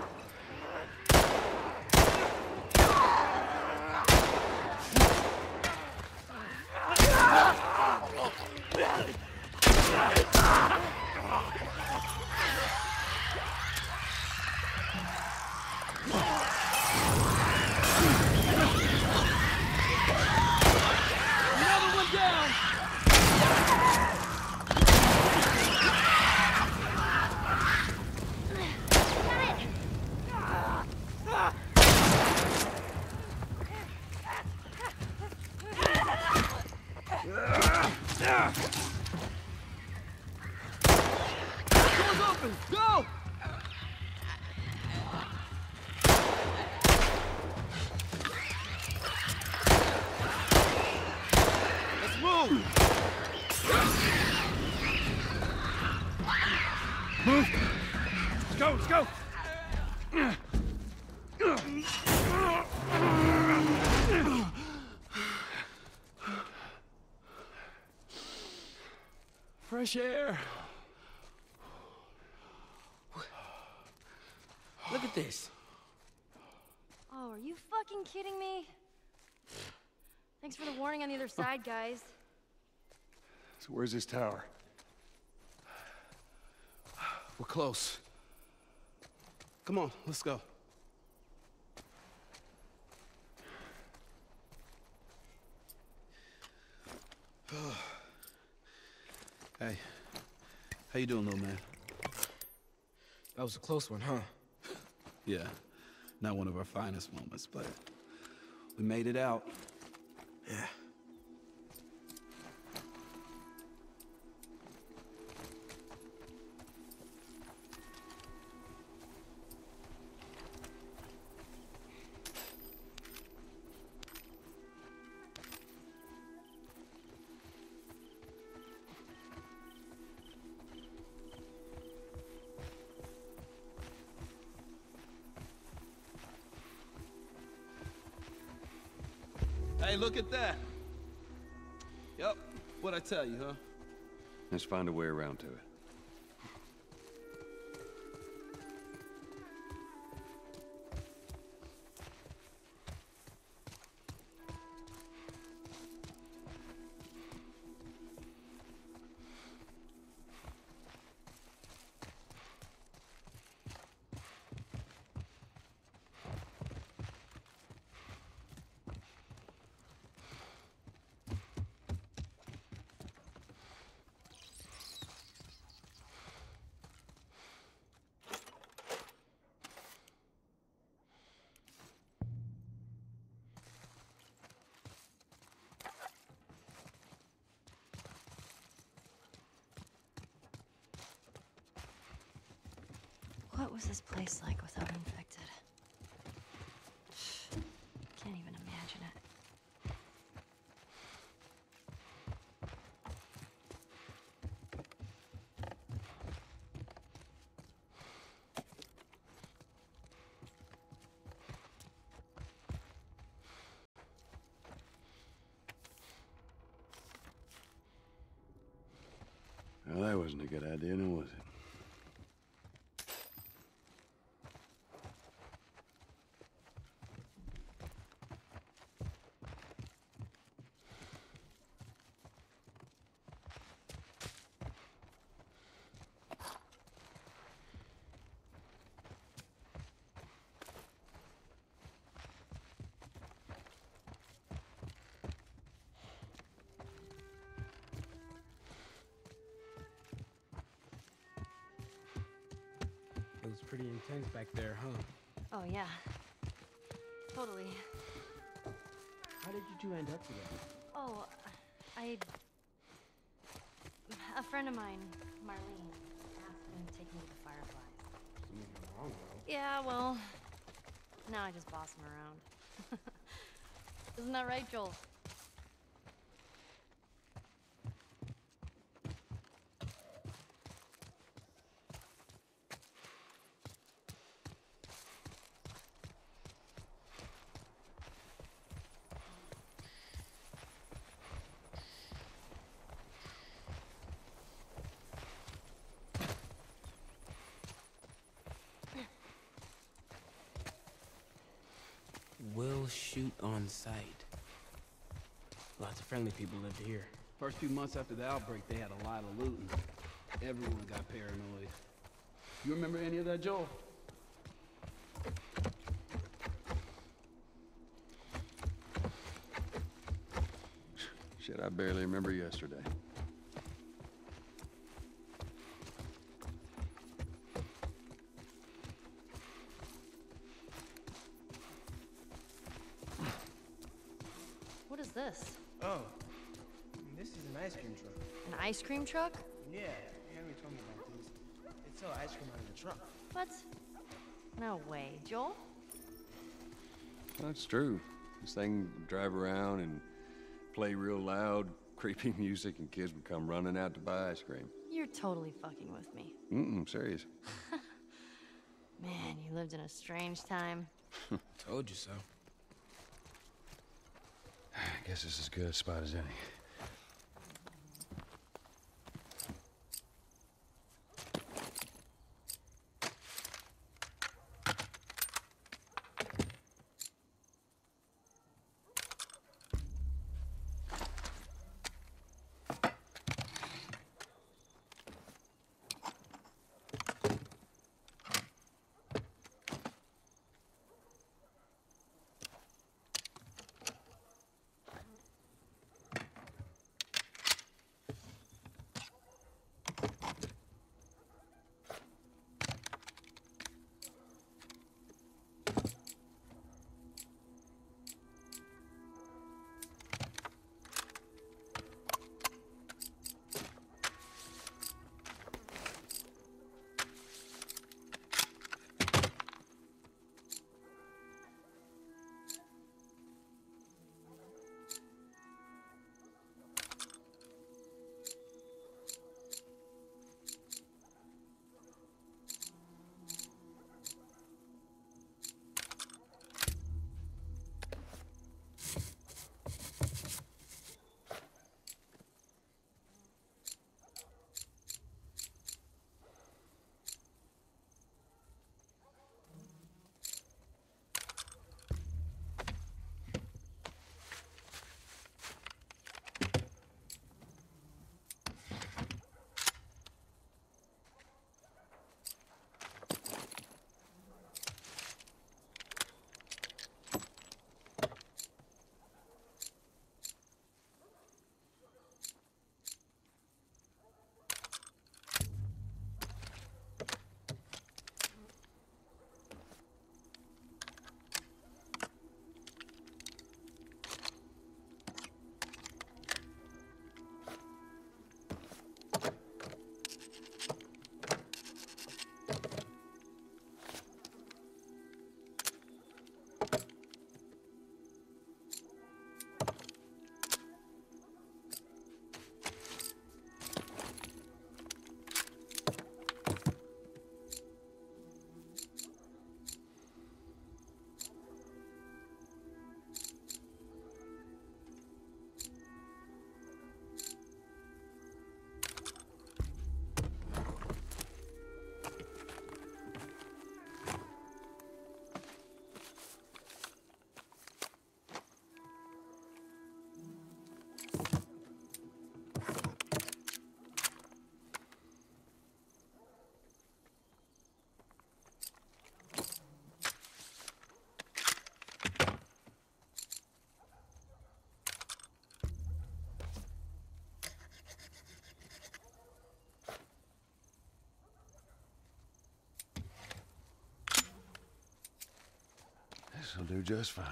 Another one down! Door's open! Go! Let's move! Move! Let's go, let's go! Fresh air. Look at this. Oh, are you fucking kidding me? Thanks for the warning on the other side, guys. So where's this tower? We're close. Come on, let's go. Hey, how you doing, little man? That was a close one, huh? Yeah, not one of our finest moments, but we made it out. Yeah. Hey, look at that. Yep, what'd I tell you, huh? Let's find a way around to it. What was this place like without infected? Can't even imagine it. Well, that wasn't a good idea, now was it? It was pretty intense back there, huh? Oh, yeah. Totally. How did you two end up together? Oh, I... A friend of mine, Marlene, asked him to take me to the Fireflies. Something wrong, though. Yeah, well, now I just boss him around. Isn't that right, Joel? We'll shoot on sight. Lots of friendly people lived here. First few months after the outbreak, they had a lot of looting. Everyone got paranoid. You remember any of that, Joel? Shit, I barely remember yesterday. What is this? Oh, this is an ice cream truck. An ice cream truck? Yeah, Henry told me about these. They sell ice cream out of the truck. What? No way. Joel? That's true. This thing would drive around and play real loud, creepy music, and kids would come running out to buy ice cream. You're totally fucking with me. Mm-mm, serious. Man, you lived in a strange time. Told you so. I guess this is as good a spot as any. This'll do just fine.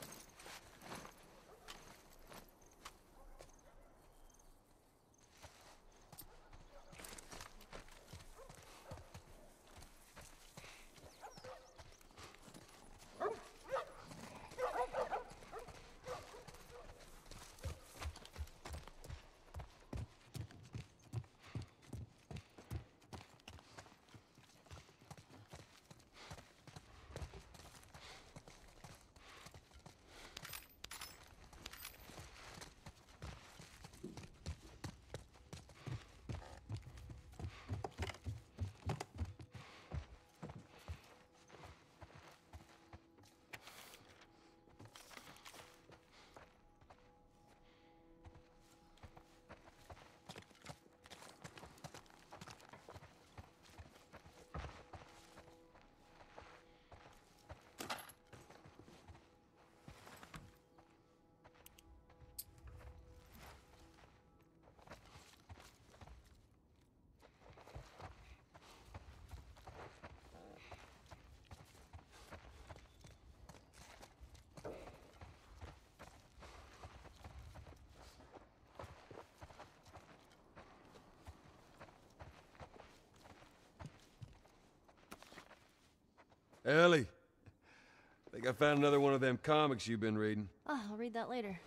Ellie, I think I found another one of them comics you've been reading. Oh, I'll read that later.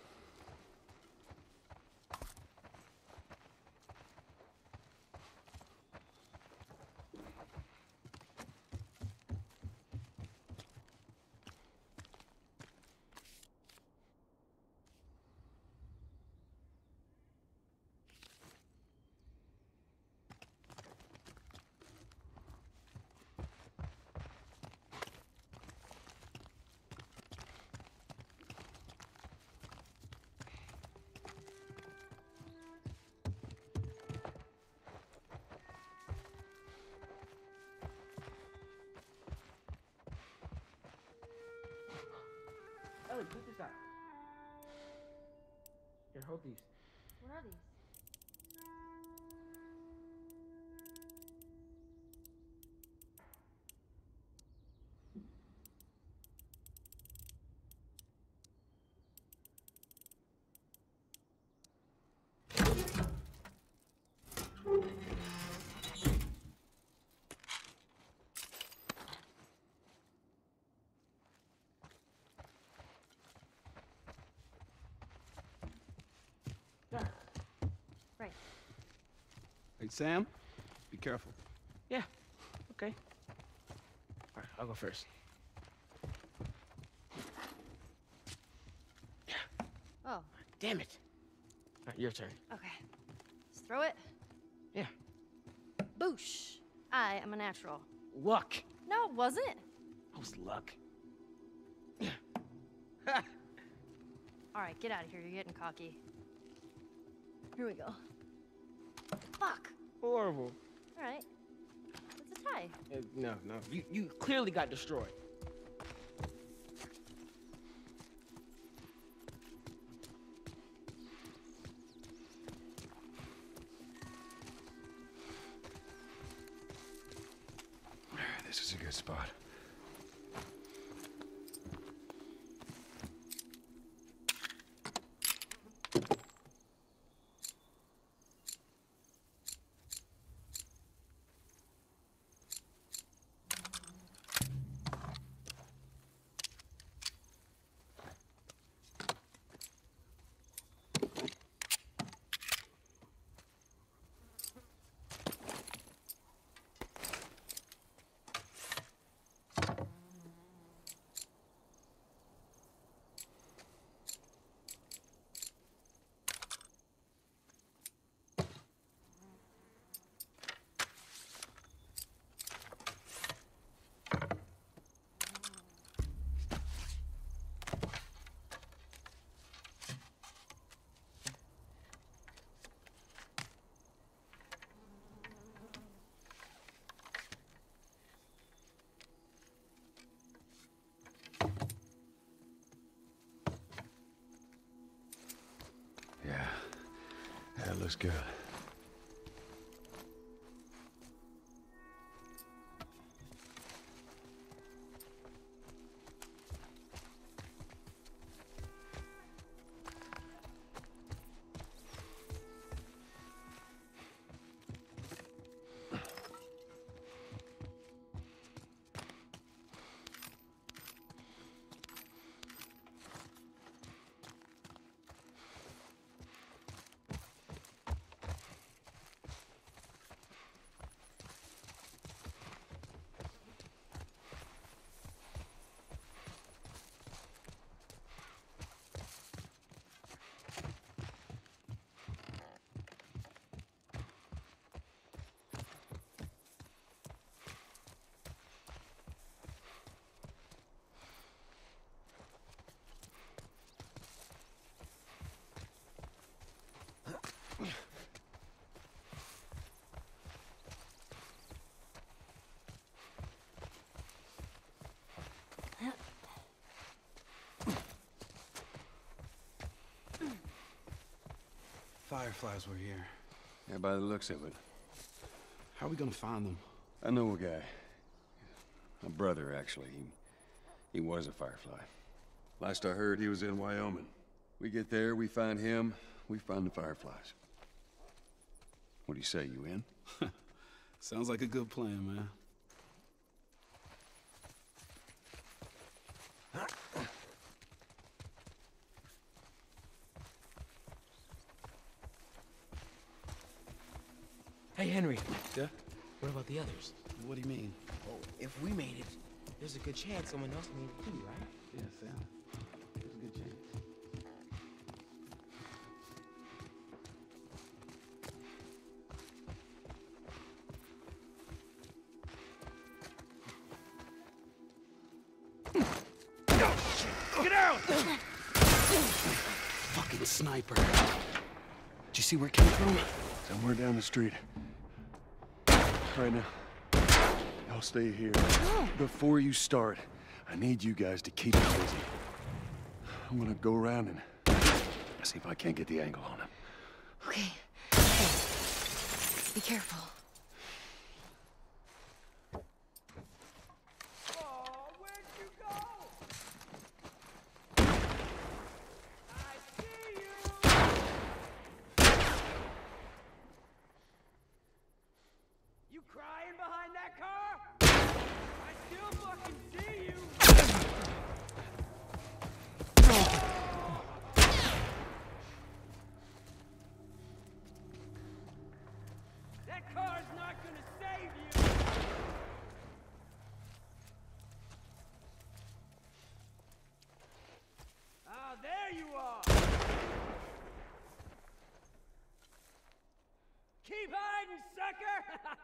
Ellie, put this out. Here, hold these. What are these? Right. Hey, Sam, be careful. Yeah, okay. All right, I'll go first. Oh. Damn it. All right, your turn. Okay. Just throw it. Yeah. Boosh. I am a natural. Luck. No, it wasn't. That was luck. All right, get out of here. You're getting cocky. Here we go. Fuck. Horrible. All right. It's a tie. Uh, no, no. You, you clearly got destroyed. This is a good spot. Yeah, that looks good. Fireflies were here. Yeah, by the looks of it. How are we gonna find them? I know a guy. My brother, actually. He, he was a Firefly. Last I heard, he was in Wyoming. We get there, we find him, we find the Fireflies. What do you say, you in? Sounds like a good plan, man. Hey, Henry. Yeah? What about the others? What do you mean? Oh, if we made it, there's a good chance someone else made it too, right? Yeah, Sam. There's a good chance. Get out! Fucking sniper. Did you see where it came from? Somewhere down the street. Right now. Y'all stay here. Before you start, I need you guys to keep it busy. I'm gonna go around and see if I can't get the angle on him. Okay. Hey, be careful. Crying behind that car? I still fucking see you! That car's not gonna save you! Ah, there you are! Keep hiding, sucker!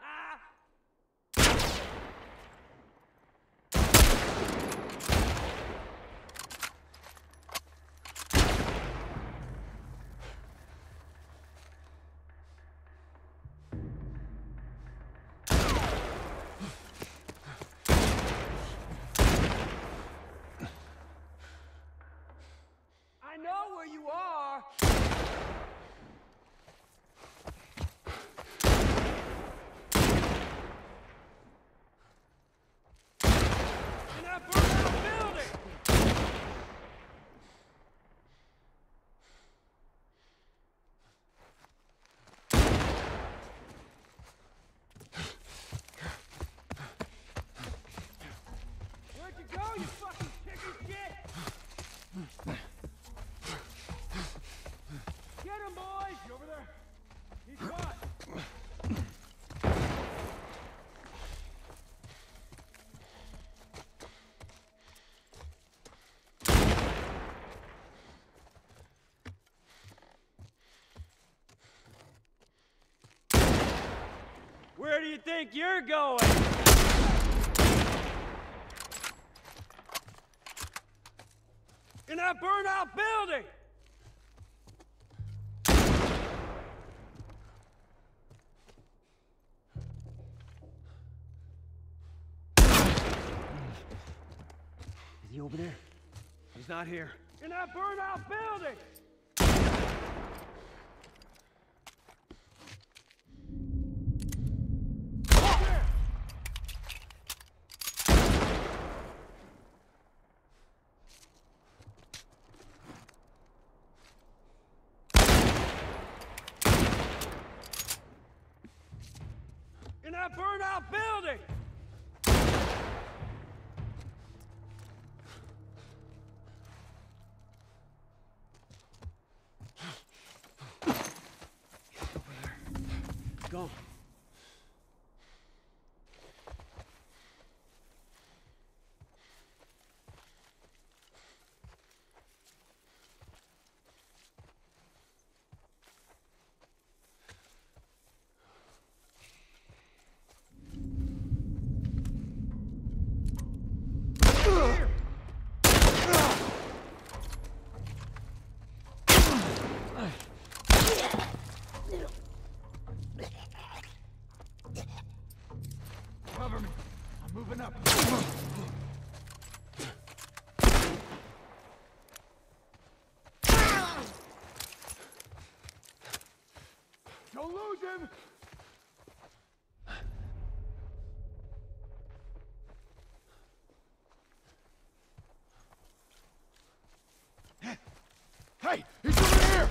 I know where you are! In that burnout building! Where'd you go, you fucking chicken shit? Get him, boys! You over there? He's caught! Where do you think you're going? In that burnout building! Is he over there? He's not here. In that burnout building! In that burnout building! Go. Don't lose him! Hey! He's over here!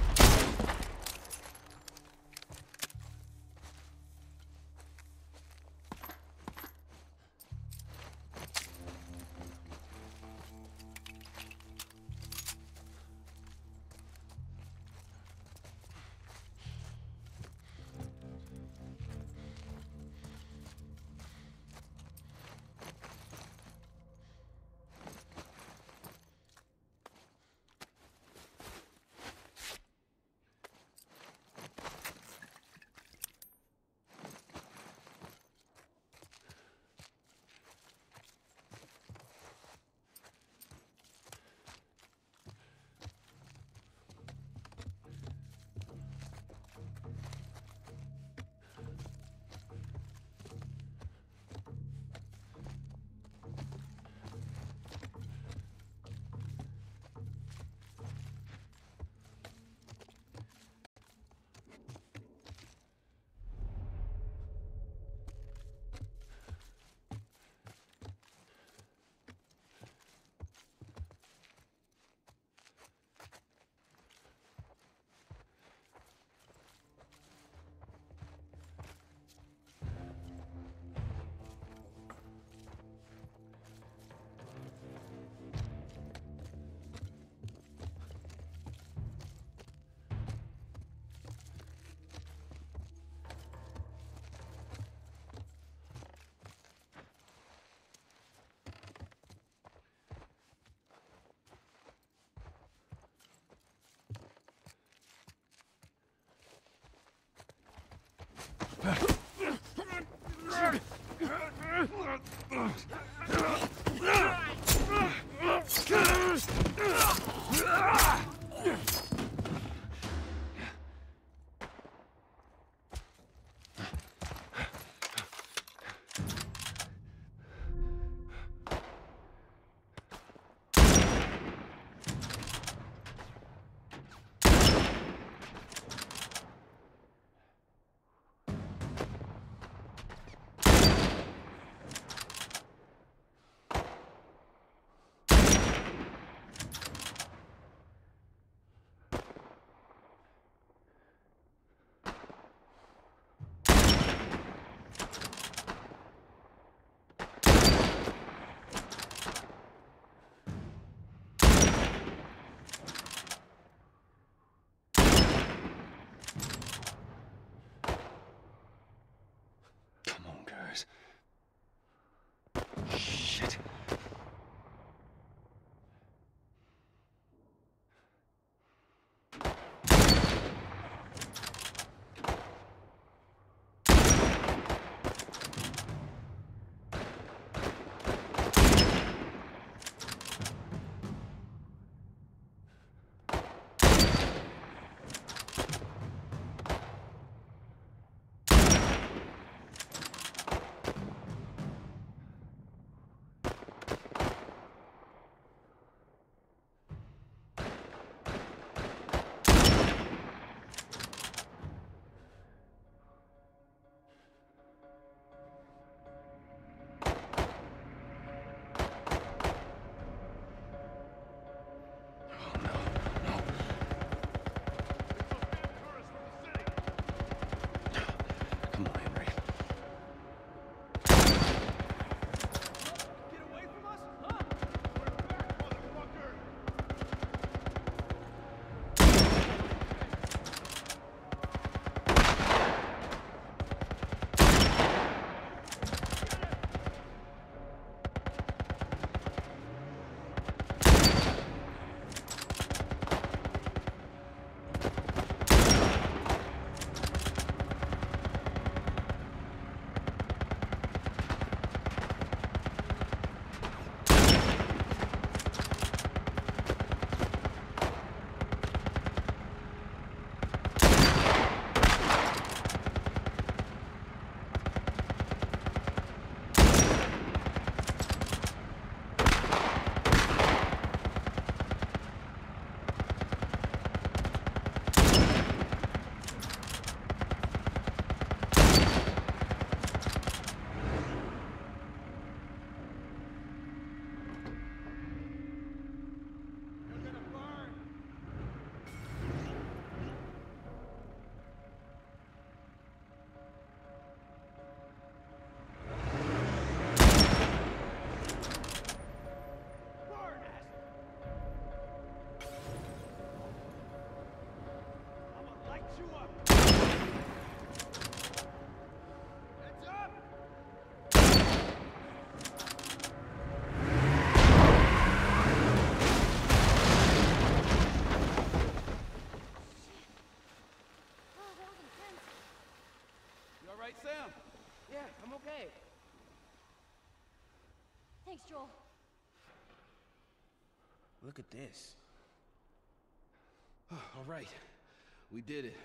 right, Sam? Yeah, I'm okay. Thanks, Joel. Look at this. All right. We did it.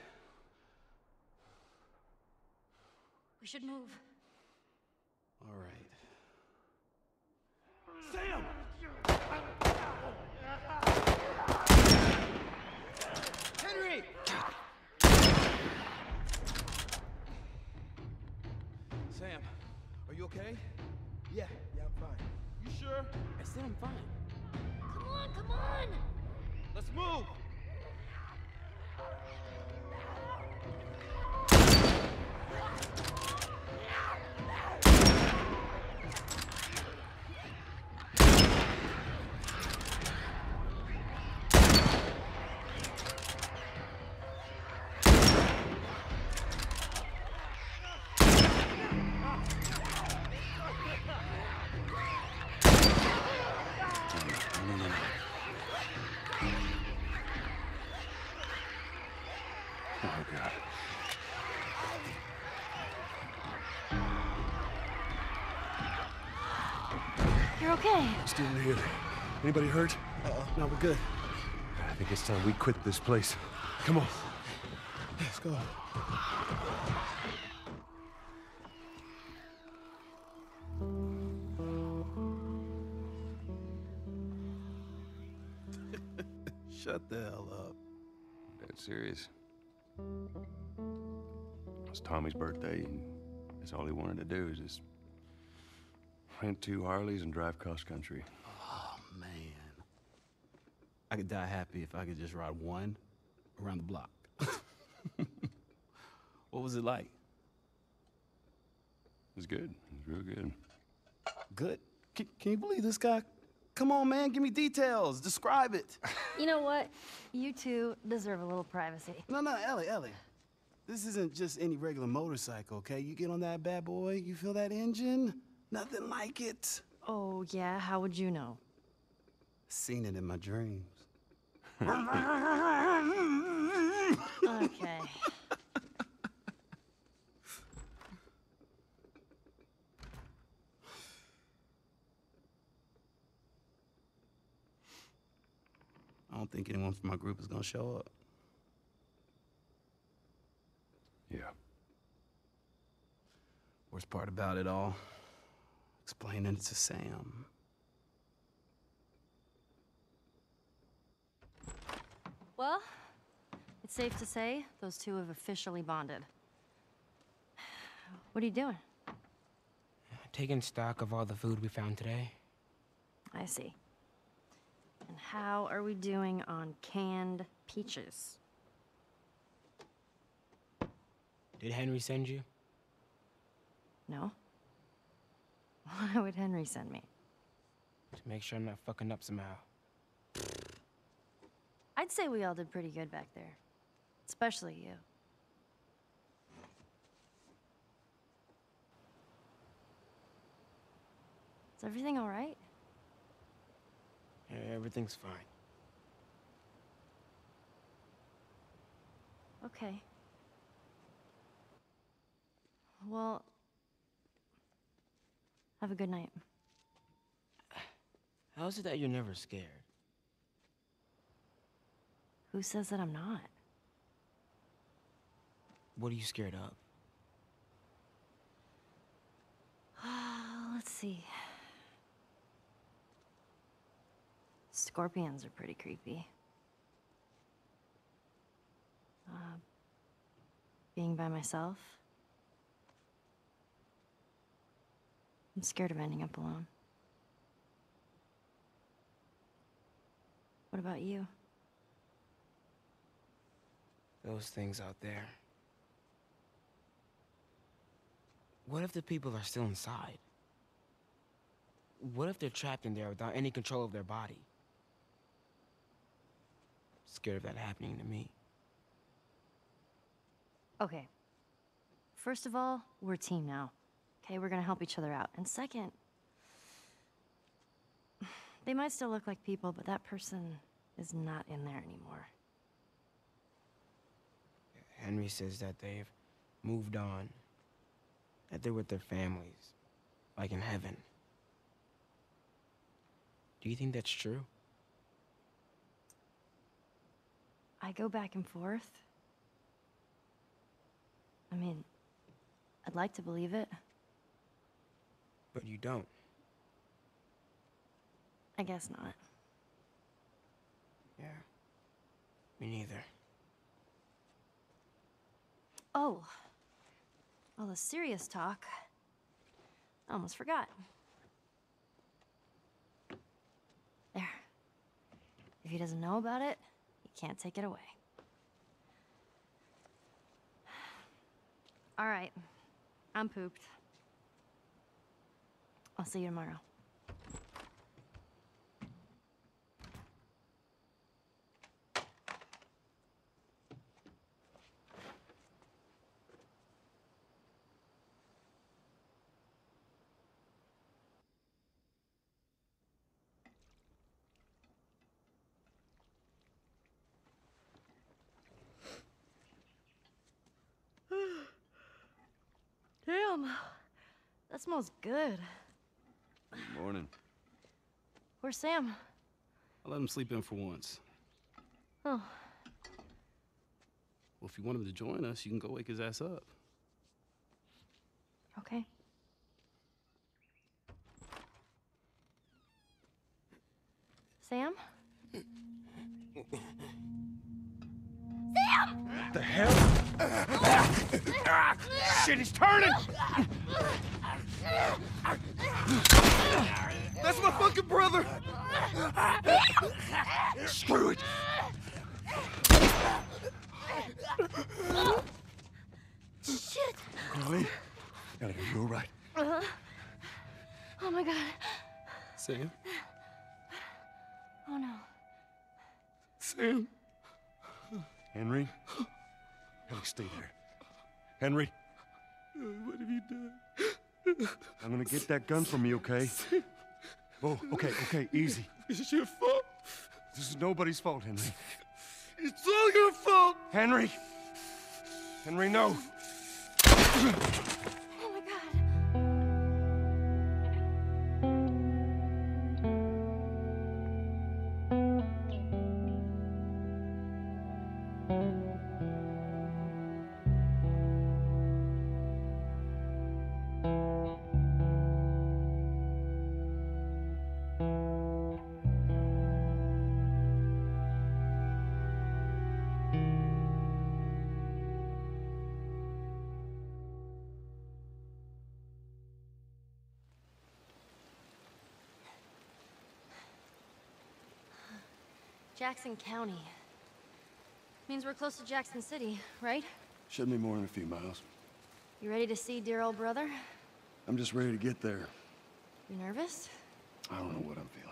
We should move. All right. Sam! Henry! Sam, are you okay? Yeah, yeah, I'm fine. You sure? I said I'm fine. Come on, come on! Let's move! Oh, God. You're okay. Still here. Anybody hurt? Uh-oh. No, we're good. I think it's time we quit this place. Come on. Let's go. Shut the hell up. Dead serious. It's Tommy's birthday, and that's all he wanted to do is just rent two Harleys and drive cross country. Oh, man. I could die happy if I could just ride one around the block. What was it like? It was good. It was real good. Good? Can, can you believe this guy? Come on, man, give me details. Describe it. You know what? You two deserve a little privacy. No, no, Ellie, Ellie. This isn't just any regular motorcycle, okay? You get on that bad boy, you feel that engine? Nothing like it. Oh, yeah? How would you know? Seen it in my dreams. Okay. I don't think anyone from my group is gonna show up. Yeah. Worst part about it all, explaining it to Sam. Well, it's safe to say those two have officially bonded. What are you doing? Taking stock of all the food we found today. I see. And how are we doing on canned peaches? Did Henry send you? No. Why would Henry send me? To make sure I'm not fucking up somehow. I'd say we all did pretty good back there. Especially you. Is everything all right? Yeah, everything's fine. Okay. Well, have a good night. How is it that you're never scared? Who says that I'm not? What are you scared of? Let's see. Scorpions are pretty creepy. Uh, being by myself. I'm scared of ending up alone. What about you? Those things out there. What if the people are still inside? What if they're trapped in there without any control of their body? Scared of that happening to me. Okay. First of all, we're a team now. Okay, we're gonna help each other out. And second, they might still look like people, but that person is not in there anymore. Henry says that they've moved on. that they're with their families, like in heaven. Do you think that's true? I go back and forth. I mean, I'd like to believe it. But you don't. I guess not. Yeah. Me neither. Oh. All the serious talk. I almost forgot. There. If he doesn't know about it, he can't take it away. All right. I'm pooped. I'll see you tomorrow. Damn, that smells good. Good morning. Where's Sam? I let him sleep in for once. Oh, Well, if you want him to join us, you can go wake his ass up. okay. Sam? Sam! The hell? Shit, he's turning! That's my fucking brother! Screw it! Shit! Ellie? Ellie, are you all right? Uh-huh. Oh my god. Sam? Oh no. Sam? Henry? Ellie, stay there. Henry? What have you done? I'm gonna get that gun from you, okay? Oh, okay, okay, easy. It's your fault. This is nobody's fault, Henry. It's all your fault. Henry! Henry, no! Oh my god. Jackson County. Means we're close to Jackson City, right? Shouldn't be more than a few miles. You ready to see dear old brother? I'm just ready to get there. You nervous? I don't know what I'm feeling.